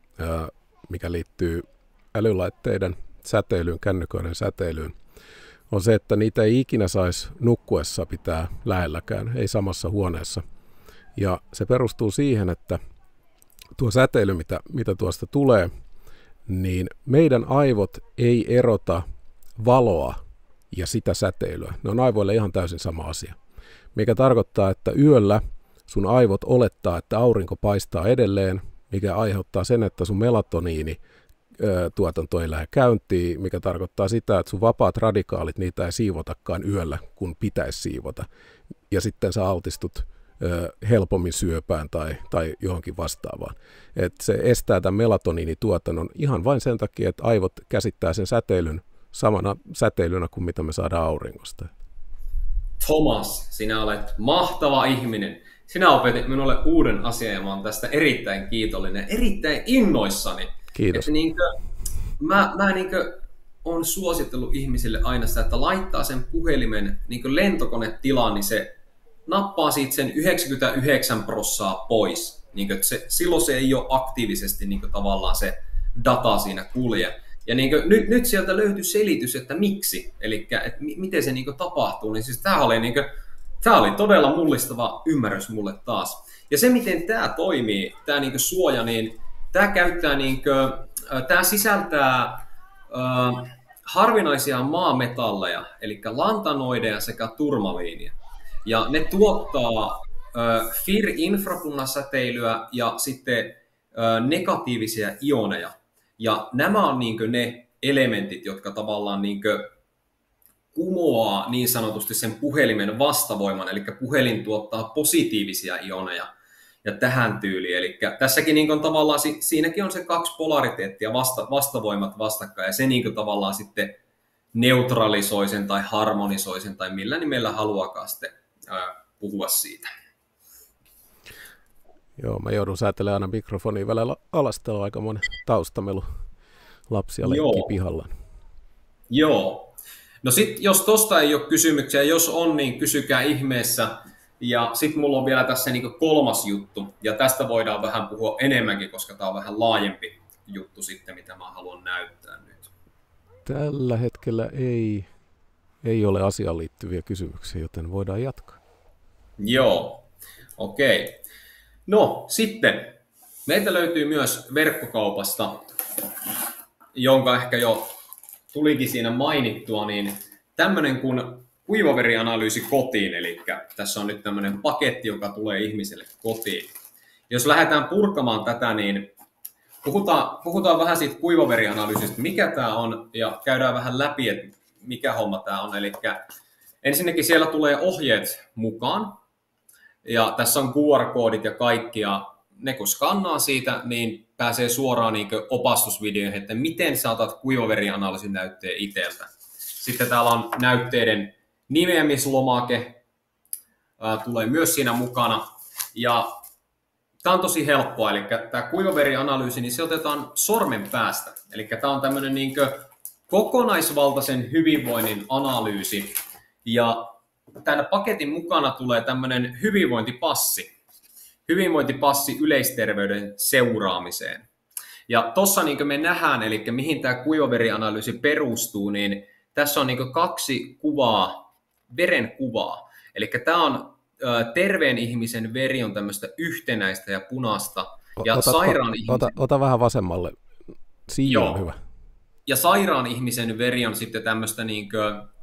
mikä liittyy älylaitteiden säteilyyn, kännyköiden säteilyyn, on se, että niitä ei ikinä saisi nukkuessa pitää lähelläkään, ei samassa huoneessa. Ja se perustuu siihen, että tuo säteily, mitä, mitä tuosta tulee, niin meidän aivot ei erota valoa ja sitä säteilyä. Ne on aivoille ihan täysin sama asia. Mikä tarkoittaa, että yöllä sun aivot olettaa, että aurinko paistaa edelleen, mikä aiheuttaa sen, että sun melatoniini tuotanto ei lähde käyntiin, mikä tarkoittaa sitä, että sun vapaat radikaalit, niitä ei siivotakaan yöllä, kun pitäisi siivota. Ja sitten sä altistut helpommin syöpään tai, tai johonkin vastaavaan. Et se estää tämän melatoniinituotannon ihan vain sen takia, että aivot käsittää sen säteilyn samana säteilynä kuin mitä me saadaan auringosta. Thomas, sinä olet mahtava ihminen. Sinä opetit minulle uuden asian ja mä olen tästä erittäin kiitollinen, erittäin innoissani. Kiitos. Että niin kuin, mä mä niin kuin olen suositellut ihmisille aina sitä, että laittaa sen puhelimen niin kuin lentokonetilaan, niin se nappaa siitä sen yhdeksänkymmentäyhdeksän prosenttia pois. Niin kuin, se, silloin se ei ole aktiivisesti niin kuin, tavallaan se data siinä kulje. Ja niin kuin, nyt, nyt sieltä löytyi selitys, että miksi, eli että m- miten se niin kuin, tapahtuu. Niin siis tämä oli, niin kuin, tämä oli todella mullistava ymmärrys mulle taas. Ja se, miten tämä toimii, tämä niin kuin, suoja, niin tämä käyttää, niin kuin, tämä sisältää äh, harvinaisia maametalleja, eli lantanoideja sekä turmaliinia. Ja ne tuottaa äh, F I R-infrapunnasäteilyä ja sitten äh, negatiivisia ioneja. Ja nämä on niin kuin ne elementit, jotka tavallaan niin kuin kumoaa niin sanotusti sen puhelimen vastavoiman, eli puhelin tuottaa positiivisia ioneja ja tähän tyyliin. Eli tässäkin niin kuin tavallaan, siinäkin on se kaksi polariteettia, vasta, vastavoimat vastakkain, ja se niin kuin tavallaan sitten neutralisoi sen tai harmonisoi sen, tai millä nimellä haluakaan sitten ää, puhua siitä. Joo, mä joudun säätelemään aina mikrofonia välillä alas, täällä on aika monen taustamelu lapsia leikki pihalla. Joo. No sit, jos tosta ei ole kysymyksiä, jos on, niin kysykää ihmeessä. Ja sitten mulla on vielä tässä niinku kolmas juttu, ja tästä voidaan vähän puhua enemmänkin, koska tämä on vähän laajempi juttu sitten, mitä mä haluan näyttää nyt. Tällä hetkellä ei, ei ole asiaan liittyviä kysymyksiä, joten voidaan jatkaa. Joo, okei. Okay. No sitten, meitä löytyy myös verkkokaupasta, jonka ehkä jo tulikin siinä mainittua, niin tämmöinen kuin kuivaverianalyysi kotiin, eli tässä on nyt tämmöinen paketti, joka tulee ihmiselle kotiin. Jos lähdetään purkamaan tätä, niin puhutaan, puhutaan vähän siitä kuivaverianalyysistä, mikä tämä on, ja käydään vähän läpi, että mikä homma tämä on. Eli ensinnäkin siellä tulee ohjeet mukaan, ja tässä on Q R-koodit ja kaikki, ja ne kun skannaa siitä, niin pääsee suoraan niin opastusvideoihin, että miten saatat kuivaverianalyysin näytteen itseltä. Sitten täällä on näytteiden nimeämislomake, ää, tulee myös siinä mukana. Ja tämä on tosi helppoa, eli tämä kuivaverianalyysi, niin se otetaan sormen päästä. Eli tämä on tämmöinen niin kokonaisvaltaisen hyvinvoinnin analyysi. Ja tämän paketin mukana tulee tämmöinen hyvinvointipassi. Hyvinvointipassi yleisterveyden seuraamiseen. Ja tuossa niin me nähdään, eli mihin tämä kuivaverianalyysi perustuu, niin tässä on niin kaksi kuvaa, veren kuvaa. Eli tämä on terveen ihmisen veri on tämmöistä yhtenäistä ja punaista. Ja ota, sairaan ota, ihmisen... ota, ota vähän vasemmalle. Siinä on hyvä. Ja sairaan ihmisen veri on sitten tämmöistä niin kuin, äh,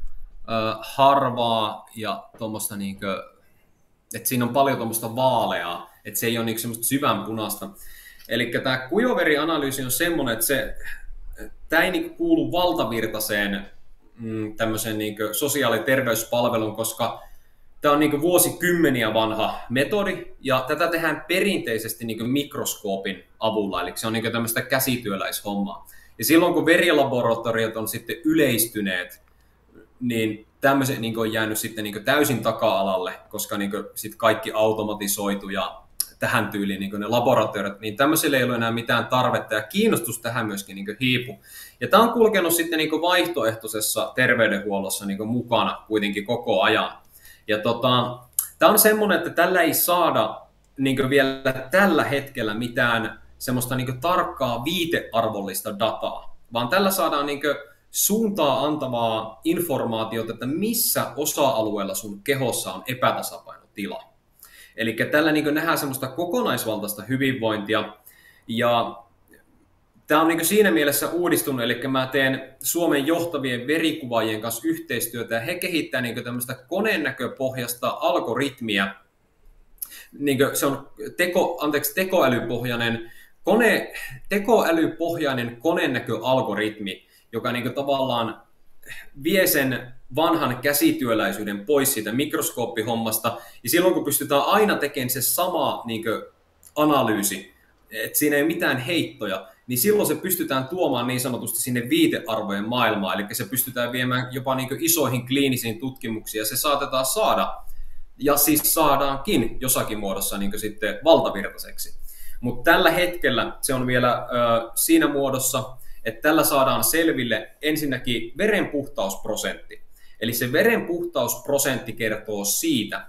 harvaa ja tuommoista, niin kuin, että siinä on paljon tuommoista vaaleaa, että se ei ole niin semmoista syvänpunaista. Eli tämä kuivaverianalyysi on semmoinen, että se, tämä ei niin kuulu valtavirtaiseen mm, tämmöiseen niin sosiaali- ja terveyspalveluun, koska tämä on niin vuosikymmeniä vanha metodi, ja tätä tehdään perinteisesti niin mikroskoopin avulla, eli se on niin tämmöistä käsityöläishommaa. Ja silloin kun verilaboratoriot on sitten yleistyneet, niin tämmöiset niin on jäänyt sitten niin täysin taka-alalle, koska niin sit kaikki automatisoitu ja tähän tyyliin niin ne laboratoriot, niin tämmöiselle ei ole enää mitään tarvetta, ja kiinnostus tähän myöskin niin hiipu. Ja tämä on kulkenut sitten niin vaihtoehtoisessa terveydenhuollossa niin mukana kuitenkin koko ajan. Ja tota, tämä on semmoinen, että tällä ei saada niin vielä tällä hetkellä mitään semmoista niin tarkkaa viitearvollista dataa, vaan tällä saadaan niin suuntaa antavaa informaatiota, että missä osa-alueella sun kehossa on epätasapainotila. Eli tällä niin nähdään semmoista kokonaisvaltaista hyvinvointia, ja tämä on niin siinä mielessä uudistunut, eli mä teen Suomen johtavien verikuvaajien kanssa yhteistyötä, ja he kehittää niin tämmöistä koneenäköpohjaista algoritmia. Niin se on teko, anteeksi, tekoälypohjainen, kone, tekoälypohjainen koneenäköalgoritmi, joka niin tavallaan vie sen vanhan käsityöläisyyden pois siitä mikroskooppihommasta, ja silloin kun pystytään aina tekemään se sama niin analyysi, että siinä ei mitään heittoja, niin silloin se pystytään tuomaan niin sanotusti sinne viitearvojen maailmaan, eli se pystytään viemään jopa niin isoihin kliinisiin tutkimuksiin, ja se saatetaan saada, ja siis saadaankin jossakin muodossa niin sitten valtavirtaiseksi. Mutta tällä hetkellä se on vielä ö, siinä muodossa, että tällä saadaan selville ensinnäkin verenpuhtausprosentti. Eli se verenpuhtausprosentti kertoo siitä,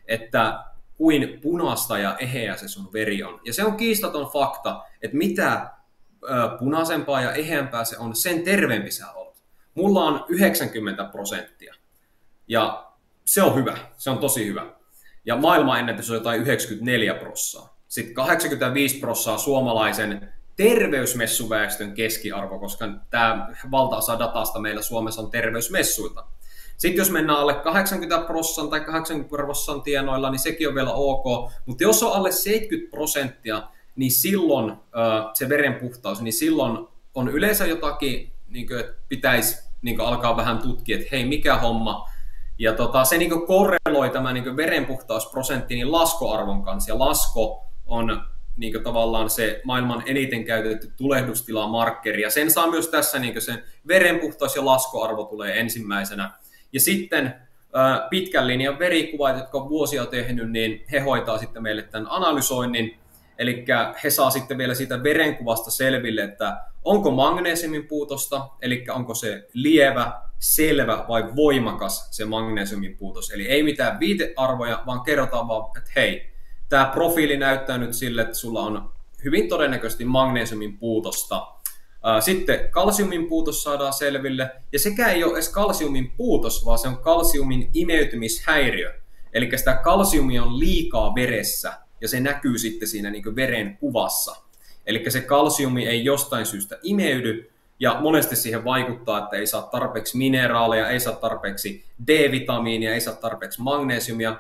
että kuin punaista ja eheä se sun veri on. Ja se on kiistaton fakta, että mitä punaisempaa ja eheämpää se on, sen terveempi sä oot. Mulla on yhdeksänkymmentä prosenttia. Ja se on hyvä, se on tosi hyvä. Ja maailmanennätys on jotain yhdeksänkymmentäneljä prosenttia. Sitten kahdeksankymmentäviisi prosenttia suomalaisen terveysmessuväestön keskiarvo, koska tämä valtaosa datasta meillä Suomessa on terveysmessuilta. Sitten jos mennään alle kahdeksankymmentä prosenttia tai kahdeksankymmentä prosenttia tienoilla, niin sekin on vielä ok. Mutta jos on alle seitsemänkymmentä prosenttia, niin silloin se verenpuhtaus, niin silloin on yleensä jotakin, niin kuin, että pitäisi niin kuin alkaa vähän tutkia, että hei, mikä homma. Ja tota, se niin kuin korreloi tämä niin kuin verenpuhtausprosentti niin laskoarvon kanssa, ja lasko on niin kuin tavallaan se maailman eniten käytetty tulehdustilamarkkeri, ja sen saa myös tässä niin kuin sen verenpuhtaus ja laskoarvo tulee ensimmäisenä. Ja sitten pitkän linjan verikuvat, jotka on vuosia tehnyt, niin he hoitaa sitten meille tämän analysoinnin, eli he saa sitten vielä siitä verenkuvasta selville, että onko magneesiumin puutosta, eli onko se lievä, selvä vai voimakas se magneesiumin puutos. Eli ei mitään viitearvoja, vaan kerrotaan vaan, että hei, tämä profiili näyttää nyt sille, että sulla on hyvin todennäköisesti magneesiumin puutosta. Sitten kalsiumin puutos saadaan selville, ja sekä ei ole edes kalsiumin puutos, vaan se on kalsiumin imeytymishäiriö. Eli sitä kalsiumia on liikaa veressä, ja se näkyy sitten siinä niin kuin veren kuvassa. Eli se kalsiumi ei jostain syystä imeydy, ja monesti siihen vaikuttaa, että ei saa tarpeeksi mineraaleja, ei saa tarpeeksi D-vitamiinia, ei saa tarpeeksi magneesiumia.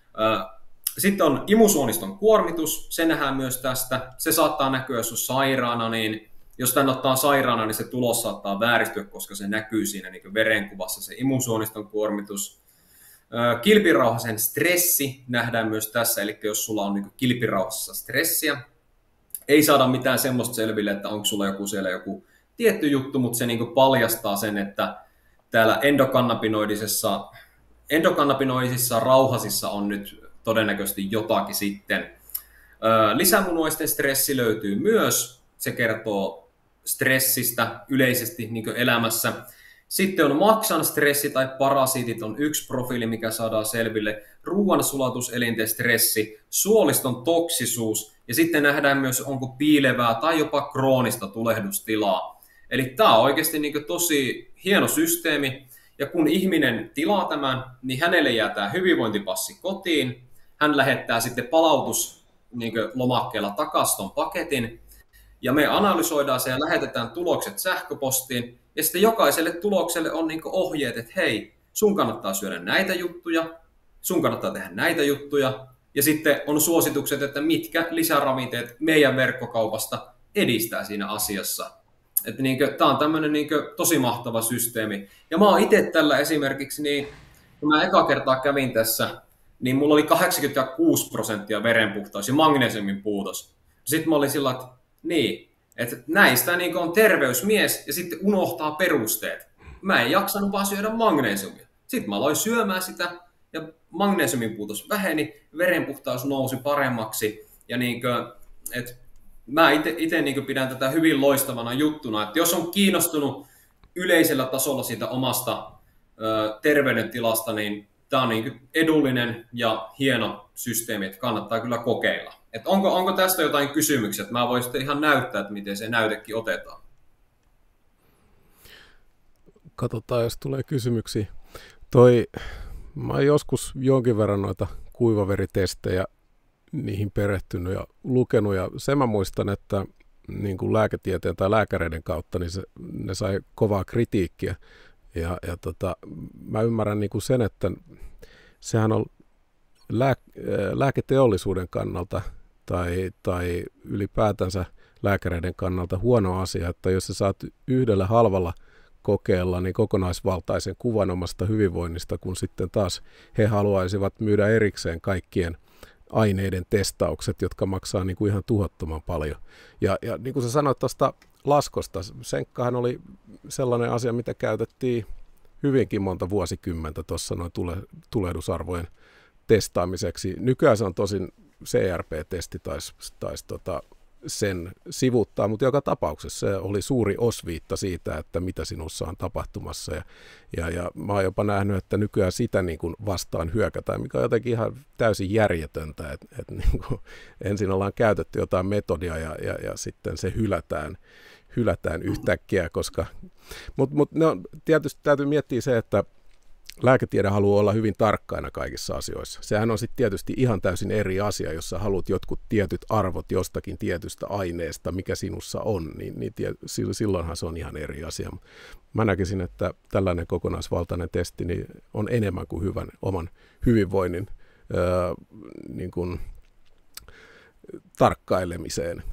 Sitten on imusuoniston kuormitus, se nähdään myös tästä. Se saattaa näkyä, jos on sairaana, niin jos tämän ottaa sairaana, niin se tulos saattaa vääristyä, koska se näkyy siinä niin kuin verenkuvassa, se imusuoniston kuormitus. Kilpirauhasen stressi nähdään myös tässä, eli jos sulla on niin kuin kilpirauhasessa stressiä, ei saada mitään semmoista selville, että onko sulla joku siellä joku tietty juttu, mutta se niin kuin paljastaa sen, että täällä endokannabinoidisessa, endokannabinoidisissa rauhasissa on nyt todennäköisesti jotakin sitten. Lisämunuaisten stressi löytyy myös, se kertoo stressistä yleisesti niin kuin elämässä. Sitten on maksan stressi tai parasiitit on yksi profiili, mikä saadaan selville. Ruoansulatuselinten stressi, suoliston toksisuus ja sitten nähdään myös, onko piilevää tai jopa kroonista tulehdustilaa. Eli tämä on oikeasti niin kuin tosi hieno systeemi. Ja kun ihminen tilaa tämän, niin hänelle jää tämä hyvinvointipassi kotiin. Hän lähettää sitten palautus niin kuin lomakkeella takaisin ton paketin. Ja me analysoidaan se ja lähetetään tulokset sähköpostiin. Ja sitten jokaiselle tulokselle on niin kuin ohjeet, että hei, sun kannattaa syödä näitä juttuja, sun kannattaa tehdä näitä juttuja. Ja sitten on suositukset, että mitkä lisäravinteet meidän verkkokaupasta edistää siinä asiassa. Että niin kuin, tää on tämmöinen niin kuin tosi mahtava systeemi. Ja mä oon itse tällä esimerkiksi, niin kun mä eka kertaa kävin tässä, niin mulla oli kahdeksankymmentäkuusi prosenttia verenpuhtaus ja magneesiumin puutos. Sitten mä olin sillä, että niin, että näistä niin on terveysmies ja sitten unohtaa perusteet. Mä en jaksanut vaan syödä magneesiumia. Sitten mä aloin syömään sitä ja magneesiumin puutos väheni, verenpuhtaus nousi paremmaksi. Ja niin kuin, että mä itse niin pidän tätä hyvin loistavana juttuna, että jos on kiinnostunut yleisellä tasolla siitä omasta ö, terveydentilasta, niin tämä on niin edullinen ja hieno systeemi, että kannattaa kyllä kokeilla. Et onko, onko tästä jotain kysymyksiä? Mä voin sitten ihan näyttää, että miten se näytekin otetaan. Katsotaan, jos tulee kysymyksiä. Toi, mä oon joskus jonkin verran noita kuivaveritestejä niihin perehtynyt ja lukenut. Ja sen mä muistan, että niin kuin lääketieteen tai lääkäreiden kautta niin se, ne sai kovaa kritiikkiä. Ja, ja tota, mä ymmärrän niin kuin sen, että sehän on lää, lääketeollisuuden kannalta tai, tai ylipäätänsä lääkäreiden kannalta huono asia, että jos sä saat yhdellä halvalla kokeilla niin kokonaisvaltaisen kuvan omasta hyvinvoinnista, kun sitten taas he haluaisivat myydä erikseen kaikkien aineiden testaukset, jotka maksaa niin kuin ihan tuhottoman paljon. Ja, ja niin kuin sä sanoit tuosta laskosta, senkkahan oli sellainen asia, mitä käytettiin hyvinkin monta vuosikymmentä tuossa noin tule, tulehdusarvojen testaamiseksi. Nykyään se on tosin C R P-testi taisi tais, tota, sen sivuttaa, mutta joka tapauksessa se oli suuri osviitta siitä, että mitä sinussa on tapahtumassa. Ja, ja, ja mä oon jopa nähnyt, että nykyään sitä niin kuin vastaan hyökätään, mikä on jotenkin ihan täysin järjetöntä, että, että niin kuin ensin ollaan käytetty jotain metodia ja, ja, ja sitten se hylätään, hylätään yhtäkkiä, koska, mutta mut, no, tietysti täytyy miettiä se, että lääketiede haluaa olla hyvin tarkkaina kaikissa asioissa. Sehän on sitten tietysti ihan täysin eri asia, jos sä haluat jotkut tietyt arvot jostakin tietystä aineesta, mikä sinussa on, niin, niin tie, silloinhan se on ihan eri asia. Mä näkisin, että tällainen kokonaisvaltainen testi niin on enemmän kuin hyvän oman hyvinvoinnin öö, niin kuin tarkkailemiseen.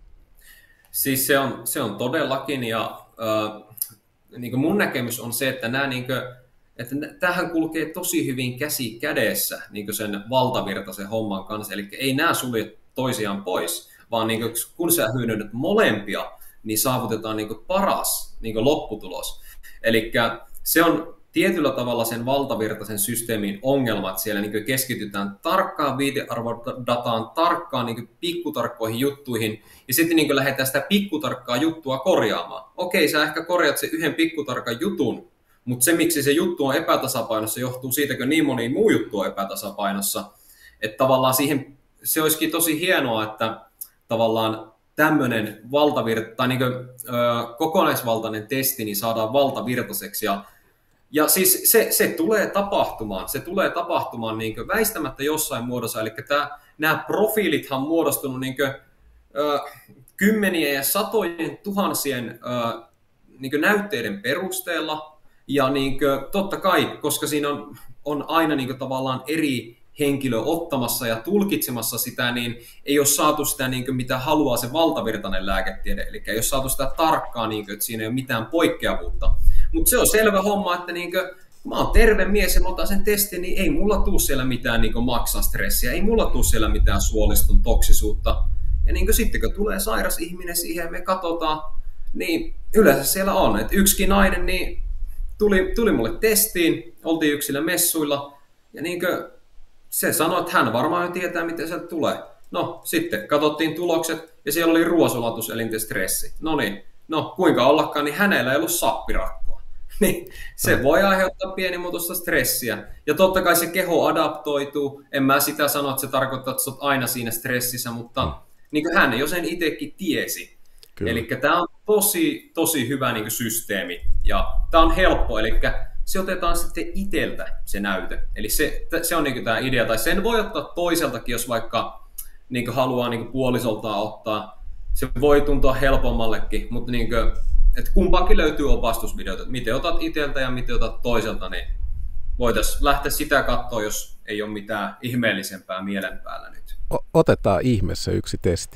Siis se on, se on todellakin, ja äh, niin kuin mun näkemys on se, että nämä niin kuin että tämähän kulkee tosi hyvin käsi kädessä niin sen valtavirtaisen homman kanssa, eli ei nämä sulje toisiaan pois, vaan niin kun sä hyödynnät molempia, niin saavutetaan niin paras niin lopputulos. Eli se on tietyllä tavalla sen valtavirtaisen systeemin ongelma, että siellä niin keskitytään tarkkaan viitearvodataan, tarkkaan niin pikkutarkkoihin juttuihin, ja sitten niin lähdetään sitä pikkutarkkaa juttua korjaamaan. Okei, sä ehkä korjat sen yhden pikkutarkan jutun, mutta se, miksi se juttu on epätasapainossa, johtuu siitä, kun niin moni muu juttu on epätasapainossa. Että tavallaan siihen, se olisikin tosi hienoa, että tavallaan tämmöinen valtavirta, tai niin kuin, ö, kokonaisvaltainen testi niin saadaan valtavirtaiseksi. Ja, ja siis se, se tulee tapahtumaan, se tulee tapahtumaan niin kuin väistämättä jossain muodossa. Eli tämä, nämä profiilithan on muodostunut niin kuin, ö, kymmenien ja satojen tuhansien ö, niin kuin näytteiden perusteella. Ja niin kuin, totta kai, koska siinä on, on aina niin kuin, tavallaan eri henkilö ottamassa ja tulkitsemassa sitä, niin ei ole saatu sitä, niin kuin, mitä haluaa se valtavirtainen lääketiede. Eli ei ole saatu sitä tarkkaa, niin kuin, että siinä ei ole mitään poikkeavuutta. Mutta se on selvä homma, että niin kuin, kun mä oon terve mies ja mä otan sen testin, niin ei mulla tule siellä mitään niin kuin maksastressiä, ei mulla tule siellä mitään suoliston toksisuutta. Ja niin kuin, sitten kun tulee sairas ihminen siihen ja me katsotaan, niin yleensä siellä on. Että yksikin nainen, niin Tuli, tuli mulle testiin, oltiin yksillä messuilla, ja niin kuin se sanoi, että hän varmaan jo tietää, miten sieltä tulee. No, sitten katsottiin tulokset, ja siellä oli ruoansulatuselinten stressi. No niin, no kuinka ollakaan, niin hänellä ei ollut sappirakkoa. Niin se voi aiheuttaa pienimuotoista stressiä. Ja totta kai se keho adaptoituu. En mä sitä sano, että se tarkoittaa, että sä oot aina siinä stressissä, mutta niin kuin hän jo sen itsekin tiesi. Eli tämä on tosi, tosi hyvä niin kuin systeemi, ja tämä on helppo, eli se otetaan sitten itseltä se näyte. Eli se, se on niin kuin tämä idea, tai sen voi ottaa toiseltakin, jos vaikka niin kuin haluaa niin kuin puolisoltaan ottaa. Se voi tuntua helpommallekin, mutta niin kuin, että kumpaankin löytyy opastusvideoita, että miten otat itseltä ja miten otat toiselta, niin voitaisiin lähteä sitä katsoa, jos ei ole mitään ihmeellisempää mielen päällä nyt. Otetaan ihmeessä yksi testi.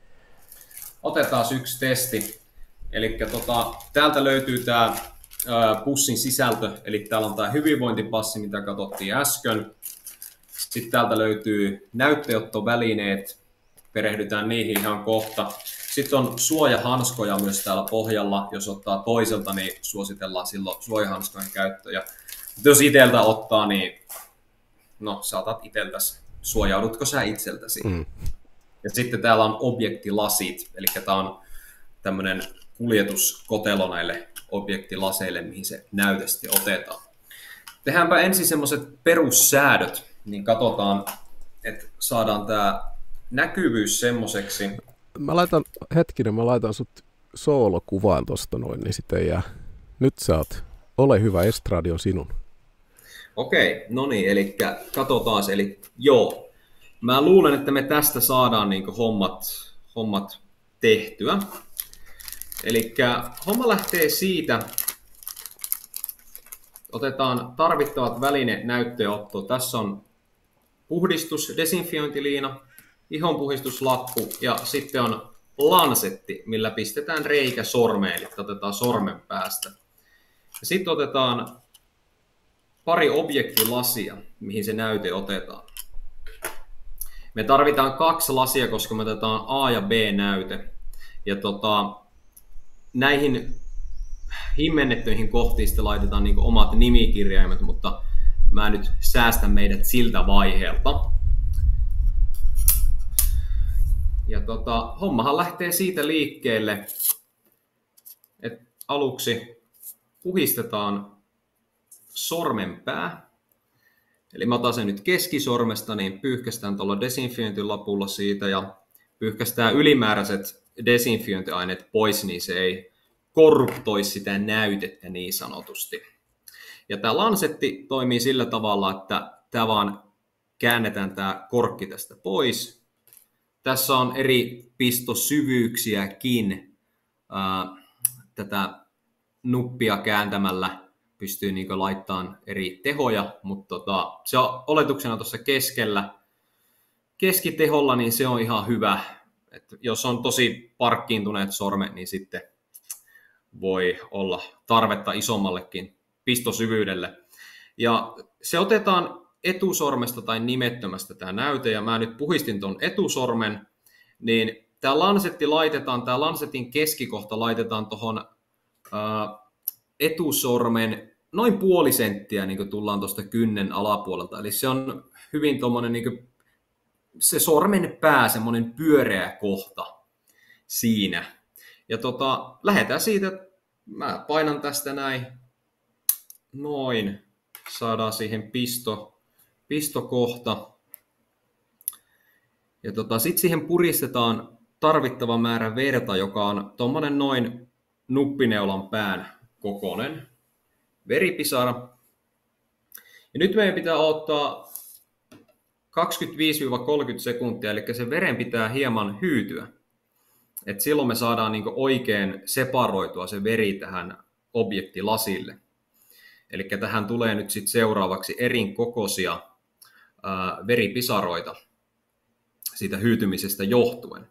Otetaan yksi testi. Eli tota, täältä löytyy tämä pussin sisältö, eli täällä on tämä hyvinvointipassi, mitä katsottiin äsken. Sitten täältä löytyy näytteottovälineet, perehdytään niihin ihan kohta. Sitten on suojahanskoja myös täällä pohjalla, jos ottaa toiselta, niin suositellaan silloin suojahanskojen käyttöä. Mutta jos itseltä ottaa, niin no saatat itseltäsi. Suojaudutko sä itseltäsi? Mm. Ja sitten täällä on objektilasit, eli tämä on tämmöinen kuljetuskotelo näille objektilaseille, mihin se näytesti otetaan. Tehdäänpä ensin semmoiset perussäädöt, niin katsotaan, että saadaan tämä näkyvyys semmoiseksi. Mä laitan, hetkinen, mä laitan sut soolokuvaan tosta noin, niin sitten jää. Nyt sä oot, ole hyvä, estradi on sinun. Okei, no niin, eli katsotaan, eli joo. Mä luulen, että me tästä saadaan niin kuin hommat, hommat tehtyä. Eli homma lähtee siitä, otetaan tarvittavat välineet näytteottoon. Tässä on puhdistus, desinfiointiliina, ihonpuhdistuslappu ja sitten on lansetti, millä pistetään reikä sormeen, eli otetaan sormen päästä. Ja sitten otetaan pari objektilasia, mihin se näyte otetaan. Me tarvitaan kaksi lasia, koska me otetaan A- ja B-näyte. Ja tota, näihin himmennettyihin kohtiin sitten laitetaan niin kuin omat nimikirjaimet, mutta mä nyt säästän meidät siltä vaiheelta. Ja tota, hommahan lähtee siitä liikkeelle, että aluksi puhistetaan sormenpää. Eli mä otan sen nyt keskisormesta, niin pyyhkästään tuolla desinfiointilapulla siitä ja pyyhkästään ylimääräiset desinfiointiaineet pois, niin se ei korruptoi sitä näytettä niin sanotusti. Ja tämä lansetti toimii sillä tavalla, että tämä vaan käännetään tämä korkki tästä pois. Tässä on eri pistosyvyyksiäkin. Ää, tätä nuppia kääntämällä pystyy niin laittamaan eri tehoja, mutta tota, se on oletuksena tuossa keskellä, keskiteholla, niin se on ihan hyvä. Et jos on tosi parkkiintuneet sormet, niin sitten voi olla tarvetta isommallekin pistosyvyydelle. Ja se otetaan etusormesta tai nimettömästä tämä näyte, ja mä nyt puhistin tuon etusormen, niin tämä lansetti laitetaan, tämä lansetin keskikohta laitetaan tuohon etusormen noin puoli senttiä, niin kuin tullaan tuosta kynnen alapuolelta. Eli se on hyvin tuommoinen, niin kuin se sormen pää, semmoinen pyöreä kohta siinä. Ja tota, lähdetään siitä, mä painan tästä näin, noin, saadaan siihen pisto, pistokohta. Ja tota, sitten siihen puristetaan tarvittava määrä verta, joka on tuommoinen noin nuppineulan pään kokoinen veripisara. Ja nyt meidän pitää ottaa kaksikymmentäviisi kolmekymmentä sekuntia, eli se veren pitää hieman hyytyä. Et silloin me saadaan niinku oikein separoitua se veri tähän objektilasille. Eli tähän tulee nyt sit seuraavaksi erin kokoisia ää, veripisaroita siitä hyytymisestä johtuen.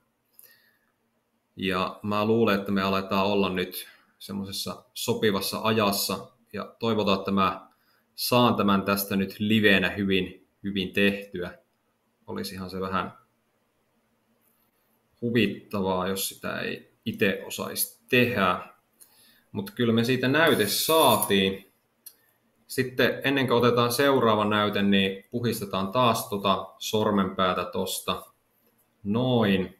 Ja mä luulen, että me aletaan olla nyt semmoisessa sopivassa ajassa ja toivotaan, että mä saan tämän tästä nyt liveenä hyvin, hyvin tehtyä. Olisihan se vähän huvittavaa, jos sitä ei itse osaisi tehdä, mutta kyllä me siitä näyte saatiin. Sitten ennen kuin otetaan seuraava näyte, niin puhistetaan taas tuota sormenpäätä tosta. Noin.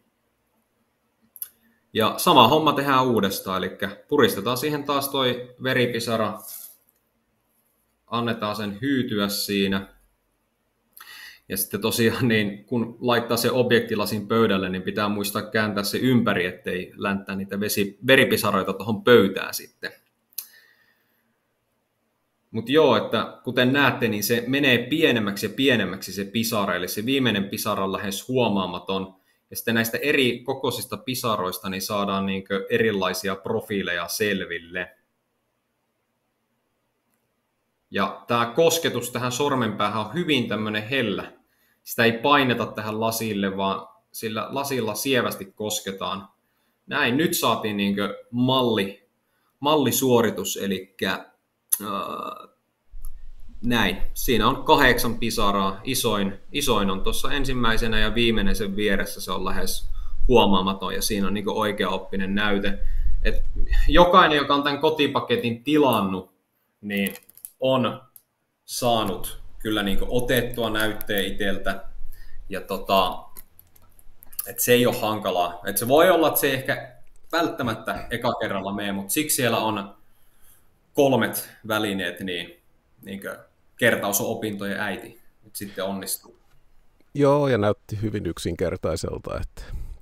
Ja sama homma tehdään uudestaan, eli puristetaan siihen taas toi veripisara. Annetaan sen hyytyä siinä. Ja sitten tosiaan, niin kun laittaa se objektilasin pöydälle, niin pitää muistaa kääntää se ympäri, ettei länttää niitä vesi, veripisaroita tuohon pöytään sitten. Mutta joo, että kuten näette, niin se menee pienemmäksi ja pienemmäksi se pisara, eli se viimeinen pisara on lähes huomaamaton. Ja sitten näistä eri kokoisista pisaroista niin saadaan niin kuin erilaisia profiileja selville. Ja tämä kosketus tähän sormenpäähän on hyvin tämmöinen hellä. Sitä ei paineta tähän lasille, vaan sillä lasilla sievästi kosketaan. Näin, nyt saatiin niin kuin malli, mallisuoritus, eli äh, näin. Siinä on kahdeksan pisaraa, isoin, isoin on tuossa ensimmäisenä ja viimeinen sen vieressä, se on lähes huomaamaton ja siinä on niin kuin oikeaoppinen näyte. Et jokainen, joka on tämän kotipaketin tilannut, niin on saanut kyllä niin kuin otettua näytteen itseltä ja tota, et se ei ole hankalaa. Et se voi olla, että se ei ehkä välttämättä eka kerralla mene, mutta siksi siellä on kolmet välineet, niin, niin kertaus on opintojen äiti. Nyt sitten onnistuu. Joo, ja näytti hyvin yksinkertaiselta. Että...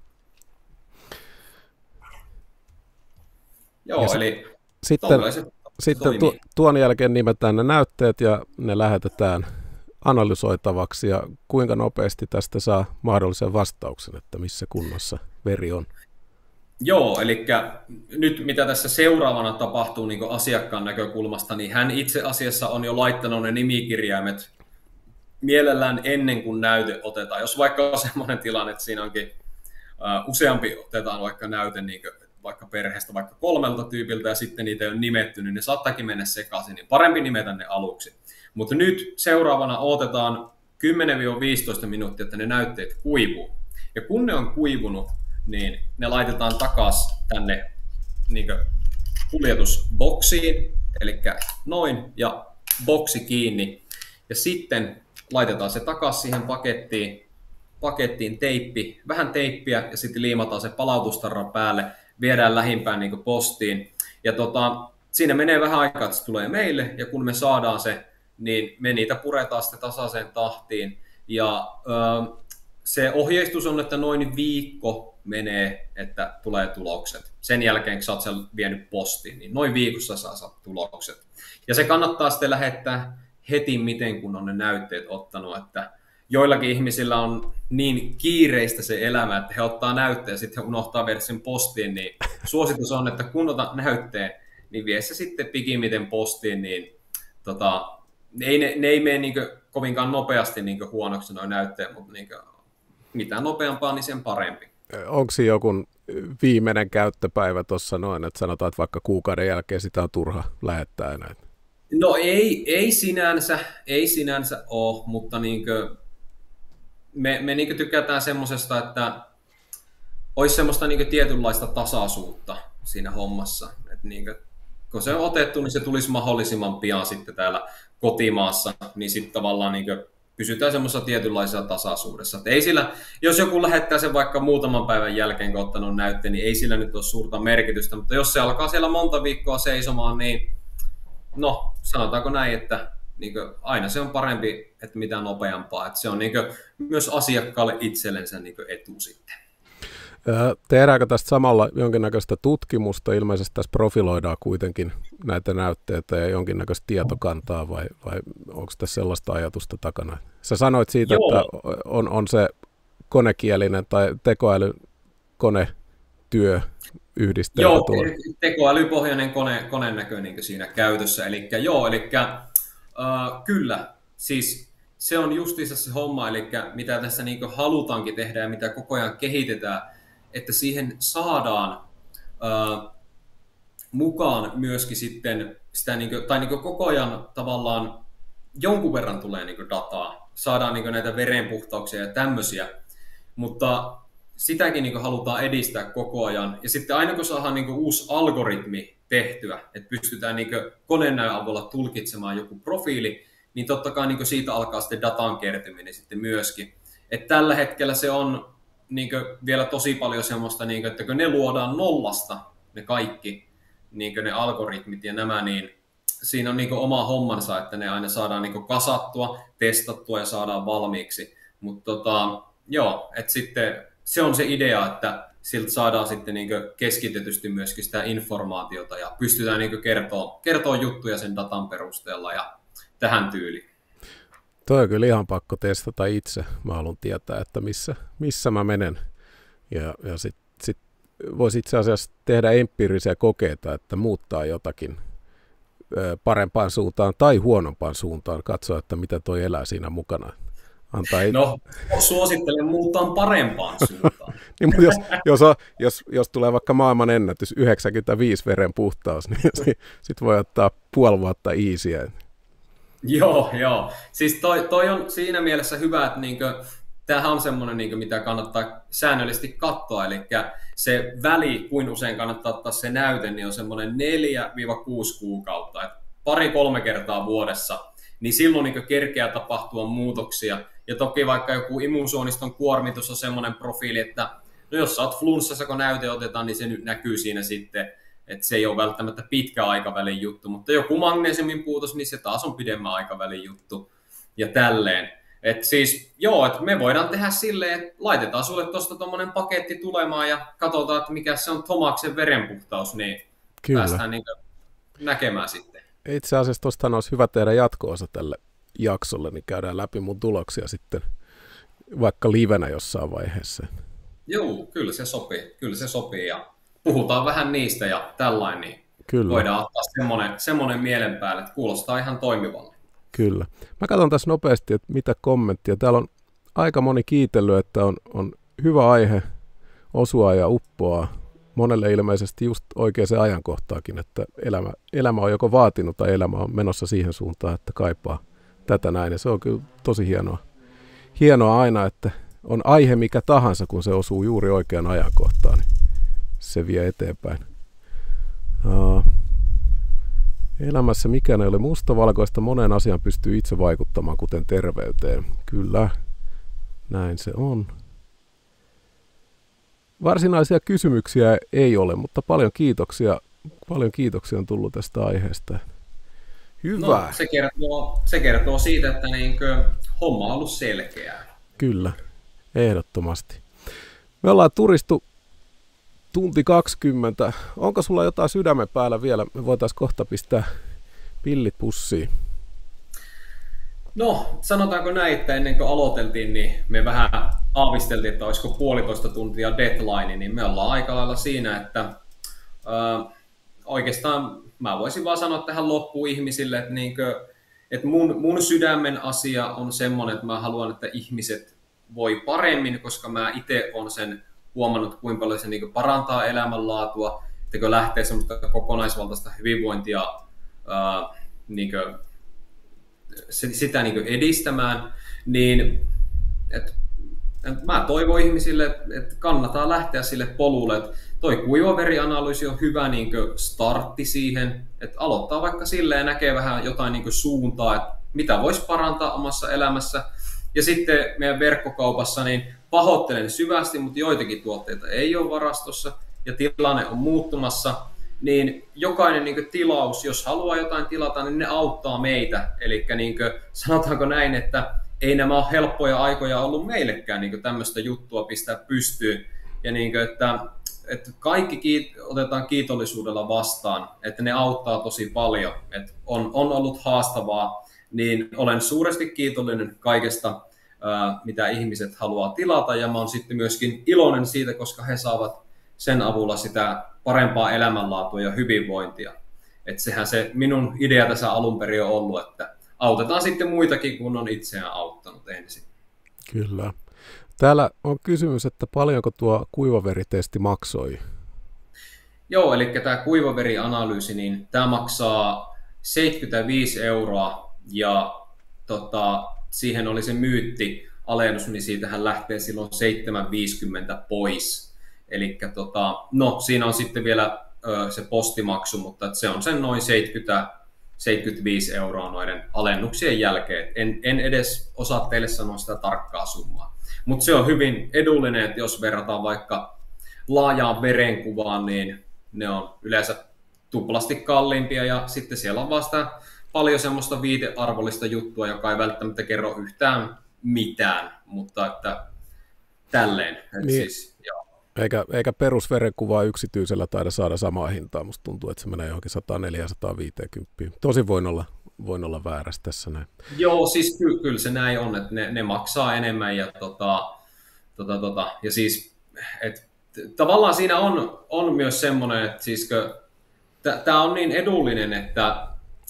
Joo, ja eli sitten, sitten tu, tuon jälkeen nimetään ne näytteet ja ne lähetetään analysoitavaksi. Ja kuinka nopeasti tästä saa mahdollisen vastauksen, että missä kunnossa veri on? Joo, eli nyt mitä tässä seuraavana tapahtuu niin kuin asiakkaan näkökulmasta, niin hän itse asiassa on jo laittanut ne nimikirjaimet mielellään ennen kuin näyte otetaan. Jos vaikka on sellainen tilanne, että siinä onkin uh, useampi otetaan vaikka näyte niin kuin vaikka perheestä, vaikka kolmelta tyypiltä ja sitten niitä ei ole nimetty, niin ne saattaakin mennä sekaisin, niin parempi nimetä ne aluksi. Mutta nyt seuraavana odotetaan kymmenen viisitoista minuuttia, että ne näytteet kuivuu. Ja kun ne on kuivunut, niin ne laitetaan takaisin tänne niin kuljetusboksiin, eli noin, ja boksi kiinni. Ja sitten laitetaan se takaisin siihen pakettiin, pakettiin teippi, vähän teippiä ja sitten liimataan se palautustarra päälle, viedään lähimpään niin postiin. Ja tota, siinä menee vähän aikaa, että se tulee meille, ja kun me saadaan se, niin me niitä puretaan sitten tasaiseen tahtiin. Ja ö, se ohjeistus on, että noin viikko menee, että tulee tulokset. Sen jälkeen, kun sä oot sen vienyt postiin, niin noin viikossa saa saat tulokset. Ja se kannattaa sitten lähettää heti miten, kun on ne näytteet ottanut, että joillakin ihmisillä on niin kiireistä se elämä, että he ottaa näytteen ja sitten he unohtaa viedä sen postiin, niin suositus on, että kun otat näytteen, niin vie se sitten pikimmiten postiin, niin tota, ei, ne, ne ei mene niin kovinkaan nopeasti niin huonoksi nuo näytteet, mutta niin mitä nopeampaa, niin sen parempi. Onko se joku viimeinen käyttöpäivä tuossa noin, että sanotaan, että vaikka kuukauden jälkeen sitä on turha lähettää enää? No ei, ei sinänsä, ei sinänsä ole, mutta niin kuin, me, me niin tykätään semmoisesta, että olisi semmoista niin tietynlaista tasaisuutta siinä hommassa. Että niin kuin, kun se on otettu, niin se tulisi mahdollisimman pian sitten täällä kotimaassa, niin sitten tavallaan niin kuin pysytään semmoisessa tietynlaisessa tasaisuudessa. Että ei sillä, jos joku lähettää sen vaikka muutaman päivän jälkeen, kun ottanut näytteen, niin ei sillä nyt ole suurta merkitystä, mutta jos se alkaa siellä monta viikkoa seisomaan, niin no, sanotaanko näin, että niin kuin, aina se on parempi, että mitä nopeampaa. Että se on niin kuin, myös asiakkaalle itsellensä niin kuin etu sitten. Tehdäänkö tästä samalla jonkinnäköistä tutkimusta? Ilmeisesti tässä profiloidaan kuitenkin näitä näytteitä ja jonkinnäköistä tietokantaa, vai, vai onko tässä sellaista ajatusta takana? Sä sanoit siitä, Joo. että on, on se konekielinen tai tekoälykonetyö yhdistelmä. Joo, tekoälypohjainen kone, konenäkö niin siinä käytössä. Eli joo, eli äh, kyllä, siis se on justiinsa se homma, eli mitä tässä niin halutaankin tehdä ja mitä koko ajan kehitetään, että siihen saadaan äh, mukaan myöskin sitten sitä, niin kuin, tai niin koko ajan tavallaan jonkun verran tulee niin dataa, saadaan niin näitä verenpuhtauksia ja tämmöisiä, mutta sitäkin niin halutaan edistää koko ajan. Ja sitten aina kun saadaan niin uusi algoritmi tehtyä, että pystytään niin koneenäön avulla tulkitsemaan joku profiili, niin totta kai niin siitä alkaa sitten datan kertyminen sitten myöskin. Et tällä hetkellä se on niin vielä tosi paljon semmoista, niin kuin, että kun ne luodaan nollasta, ne kaikki niin ne algoritmit ja nämä, niin siinä on niin oma hommansa, että ne aina saadaan niin kasattua, testattua ja saadaan valmiiksi. Mutta tota, joo, että sitten se on se idea, että siltä saadaan sitten niin keskitetysti myöskin sitä informaatiota ja pystytään niin kertoa, kertoa juttuja sen datan perusteella ja tähän tyyliin. Toi on kyllä ihan pakko testata itse. Mä haluan tietää, että missä, missä mä menen. Ja, ja sitten sit voisi itse asiassa tehdä empiirisiä kokeita, että muuttaa jotakin parempaan suuntaan tai huonompaan suuntaan. Katsoa, että mitä toi elää siinä mukana. Antaa it... No, suosittelen muuttaa parempaan suuntaan. Niin, mutta jos, jos, on, jos, jos tulee vaikka maailman ennätys yhdeksänkymmentäviisi veren puhtaus, niin sitten voi ottaa puoli vuotta easyä. Joo, joo. Siis toi, toi on siinä mielessä hyvä, että niinkö, tämähän on semmoinen, niinkö, mitä kannattaa säännöllisesti katsoa, eli se väli, kuin usein kannattaa ottaa se näyte, niin on semmoinen neljä kuusi kuukautta, että pari-kolme kertaa vuodessa, niin silloin niinkö kerkeää tapahtua muutoksia. Ja toki vaikka joku immuunsuoniston kuormitus on semmoinen profiili, että no jos sä oot flunssassa, kun näyte otetaan, niin se nyt näkyy siinä sitten, että se ei ole välttämättä pitkä aikavälin juttu, mutta joku magnesiumin puutos, niin se taas on pidemmän aikavälin juttu ja tälleen. Et siis joo, että me voidaan tehdä silleen, että laitetaan sulle tuosta tommonen paketti tulemaan ja katsotaan, että mikä se on Tomaksen verenpuhtaus, niin Kyllä. päästään niin näkemään sitten. Itse asiassa tuosta olisi hyvä tehdä jatko-osa tälle jaksolle, niin käydään läpi mun tuloksia sitten vaikka livenä jossain vaiheessa. Joo, kyllä se sopii, kyllä se sopii ja puhutaan vähän niistä ja tällainen, niin Kyllä. voidaan ottaa semmoinen, semmoinen mielen päälle, että kuulostaa ihan toimivalle. Kyllä. Mä katson tässä nopeasti, että mitä kommenttia. Täällä on aika moni kiitellyt, että on, on hyvä aihe osua ja uppoa. Monelle ilmeisesti just oikeaan ajankohtaakin, että elämä, elämä on joko vaatinut tai elämä on menossa siihen suuntaan, että kaipaa tätä näin. Ja se on kyllä tosi hienoa. Hienoa aina, että on aihe mikä tahansa, kun se osuu juuri oikeaan ajankohtaan, niin se vie eteenpäin. Uh, elämässä mikään ei ole mustavalkoista, moneen asiaan pystyy itse vaikuttamaan, kuten terveyteen. Kyllä. Näin se on. Varsinaisia kysymyksiä ei ole, mutta paljon kiitoksia, paljon kiitoksia on tullut tästä aiheesta. Hyvä. No, se, kertoo, se kertoo siitä, että niinkö homma on ollut selkeää. Kyllä, ehdottomasti. Me ollaan turistu tunti kaksikymmentä. Onko sulla jotain sydämen päällä vielä? Me voitaisiin kohta pistää pillit pussiin. No, sanotaanko näin, että ennen kuin aloiteltiin, niin me vähän aavisteltiin, että olisiko puolitoista tuntia deadline, niin me ollaan aika lailla siinä, että äh, oikeastaan mä voisin vaan sanoa tähän loppuun ihmisille, että, niinkö, että mun, mun sydämen asia on semmoinen, että mä haluan, että ihmiset voi paremmin, koska mä itse olen sen huomannut, kuinka paljon se niinkö parantaa elämänlaatua, että kun lähtee semmoista kokonaisvaltaista hyvinvointia äh, niinkö, sitä niin kuin edistämään, niin et, et mä toivon ihmisille, että et kannattaa lähteä sille polulle, että toi kuivaverianalyysi on hyvä niin kuin startti siihen, että aloittaa vaikka silleen ja näkee vähän jotain niin kuin suuntaa, että mitä voisi parantaa omassa elämässä. Ja sitten meidän verkkokaupassa niin pahoittelen syvästi, mutta joitakin tuotteita ei ole varastossa ja tilanne on muuttumassa. Niin jokainen niin kuin, tilaus, jos haluaa jotain tilata, niin ne auttaa meitä. Eli niin kuin, sanotaanko näin, että ei nämä ole helppoja aikoja ollut meillekään niin kuin, tämmöistä juttua pistää pystyyn. Ja niin kuin, että, että kaikki kiit- otetaan kiitollisuudella vastaan, että ne auttaa tosi paljon. Että on, on ollut haastavaa, niin olen suuresti kiitollinen kaikesta, ää, mitä ihmiset haluaa tilata. Ja mä oon sitten myöskin iloinen siitä, koska he saavat sen avulla sitä parempaa elämänlaatua ja hyvinvointia. Että sehän se minun idea tässä alun perin on ollut, että autetaan sitten muitakin, kun on itseään auttanut ensin. Kyllä. Täällä on kysymys, että paljonko tuo kuivaveritesti maksoi? Joo, eli tämä kuivaverianalyysi, niin tämä maksaa seitsemänkymmentäviisi euroa ja tota, siihen oli se myyttialennus, niin siitähän lähtee silloin seitsemän viisikymmentä pois. Eli tota, no, siinä on sitten vielä ö, se postimaksu, mutta se on sen noin seitsemänkymmentä seitsemänkymmentäviisi euroa noiden alennuksien jälkeen. En, en edes osaa teille sanoa sitä tarkkaa summaa. Mutta se on hyvin edullinen, että jos verrataan vaikka laajaan verenkuvaan, niin ne on yleensä tuplasti kalliimpia ja sitten siellä on vasta paljon semmoista viitearvollista juttua, joka ei välttämättä kerro yhtään mitään, mutta että tälleen. Et niin. siis, joo. Eikä, eikä perusverenkuvaa yksityisellä taida saada samaa hintaa. Musta tuntuu, että se menee johonkin sata neljäkymmentä sata viisikymmentä. Tosin voin olla, voin olla väärässä tässä näin. Joo, siis ky- kyllä se näin on, että ne, ne maksaa enemmän. Ja, tota, tota, tota, ja siis, et, tavallaan siinä on, on myös semmoinen, että siis, tämä on niin edullinen, että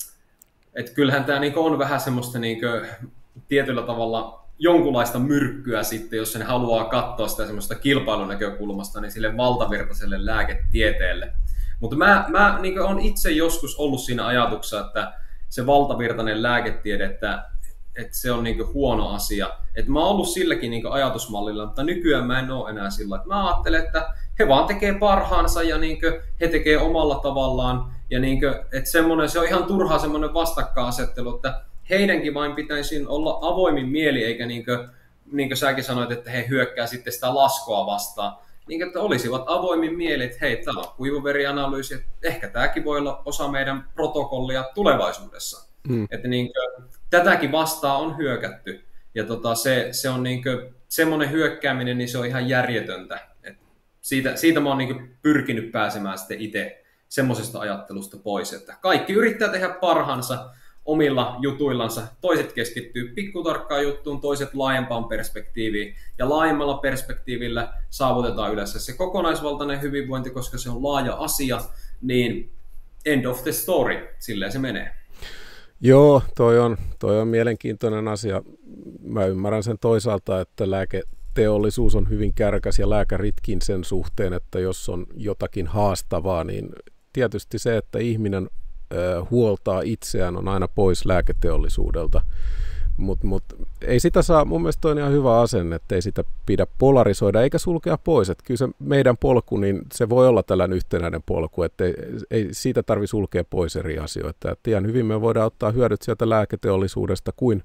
et kyllähän tämä niinku on vähän semmoista niinku, tietyllä tavalla jonkunlaista myrkkyä sitten, jos sen haluaa katsoa sitä semmoista kilpailunäkökulmasta, niin sille valtavirtaiselle lääketieteelle. Mutta mä, mä niin olen itse joskus ollut siinä ajatuksessa, että se valtavirtainen lääketiede, että, että se on niin huono asia. Että mä oon ollut silläkin niin ajatusmallilla, mutta nykyään mä en ole enää sillä. Että mä ajattelen, että he vaan tekee parhaansa ja niin he tekee omalla tavallaan. Ja niin kuin, että semmoinen, se on ihan turhaa semmoinen vastakkainasettelu, että heidänkin vain pitäisi olla avoimin mieli, eikä niin kuin, niin kuin säkin sanoit, että he hyökkää sitten sitä laskoa vastaan. Niin kuin, että olisivat avoimin mieli, että hei, tämä on kuivaverianalyysi, että ehkä tämäkin voi olla osa meidän protokollia tulevaisuudessa. Hmm. Että niin kuin, tätäkin vastaan on hyökätty. Ja tota, se, se on niin kuin, semmoinen hyökkääminen, niin se on ihan järjetöntä. Et siitä, siitä mä oon niin kuin pyrkinyt pääsemään sitten itse semmoisesta ajattelusta pois, että kaikki yrittää tehdä parhaansa omilla jutuillansa. Toiset keskittyy pikkutarkkaan juttuun, toiset laajempaan perspektiiviin. Ja laajemmalla perspektiivillä saavutetaan yleensä se kokonaisvaltainen hyvinvointi, koska se on laaja asia, niin end of the story, silleen se menee. Joo, toi on, toi on mielenkiintoinen asia. Mä ymmärrän sen toisaalta, että lääketeollisuus on hyvin kärkäs ja lääkäritkin sen suhteen, että jos on jotakin haastavaa, niin tietysti se, että ihminen huoltaa itseään on aina pois lääketeollisuudelta, mutta mut, ei sitä saa, mun mielestä on ihan hyvä asenne, että ei sitä pidä polarisoida eikä sulkea pois, että kyllä se meidän polku, niin se voi olla tällainen yhtenäinen polku, että ei, ei siitä tarvitse sulkea pois eri asioita, että ihan hyvin me voidaan ottaa hyödyt sieltä lääketeollisuudesta kuin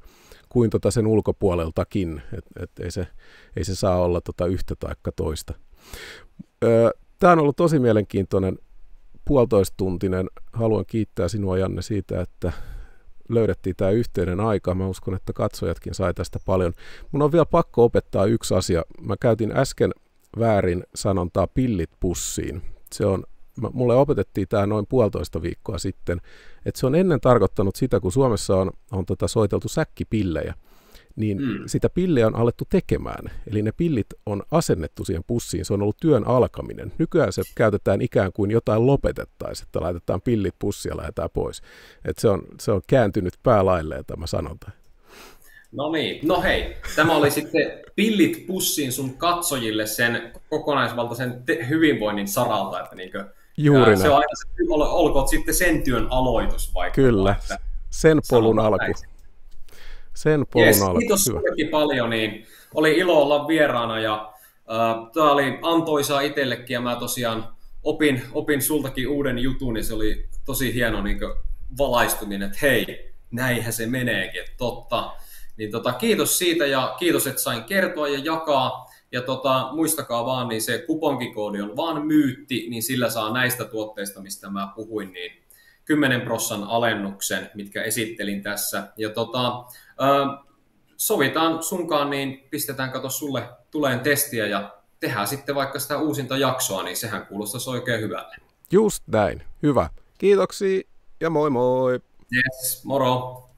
kuin tota sen ulkopuoleltakin, että et ei, se, ei se saa olla tota yhtä taikka toista. Tämä on ollut tosi mielenkiintoinen puolitoistuntinen. Haluan kiittää sinua, Janne, siitä, että löydettiin tämä yhteinen aika. Mä uskon, että katsojatkin sai tästä paljon. Mun on vielä pakko opettaa yksi asia. Mä käytin äsken väärin sanontaa pillit pussiin. Se on, mulle opetettiin tämä noin puolitoista viikkoa sitten, että se on ennen tarkoittanut sitä, kun Suomessa on, on tota soiteltu säkkipillejä, niin mm. sitä pillejä on alettu tekemään. Eli ne pillit on asennettu siihen pussiin. Se on ollut työn alkaminen. Nykyään se käytetään ikään kuin jotain lopetettaisiin, että laitetaan pillit pussiin ja lähdetään pois. Et se, on, se on kääntynyt päälailleen tämä sanonta. No niin, no hei, tämä oli sitten pillit pussiin sun katsojille sen kokonaisvaltaisen te- hyvinvoinnin saralta, että niinkö, juuri se on aina se, ol, olkoot sitten sen työn aloitus vaikka. Kyllä, että sen polun alku. Näin. Sen polun yes, alku. Kiitos sinullekin paljon, niin oli ilo olla vieraana ja äh, tämä oli antoisaa itsellekin ja mä tosiaan opin, opin sultakin uuden jutun, niin se oli tosi hieno niin valaistuminen, että hei, näinhän se meneekin, että totta. Niin tota, kiitos siitä ja kiitos, että sain kertoa ja jakaa. Ja tota, muistakaa vaan, niin se kuponkikoodi on vaan myytti, niin sillä saa näistä tuotteista, mistä mä puhuin, niin kymmenen prosentin alennuksen, mitkä esittelin tässä. Ja tota, äh, sovitaan sunkaan, niin pistetään, kato sulle tuleen testiä ja tehdään sitten vaikka sitä uusinta jaksoa, niin sehän kuulostaisi oikein hyvälle. Just näin. Hyvä. Kiitoksia ja moi moi. Yes, moro.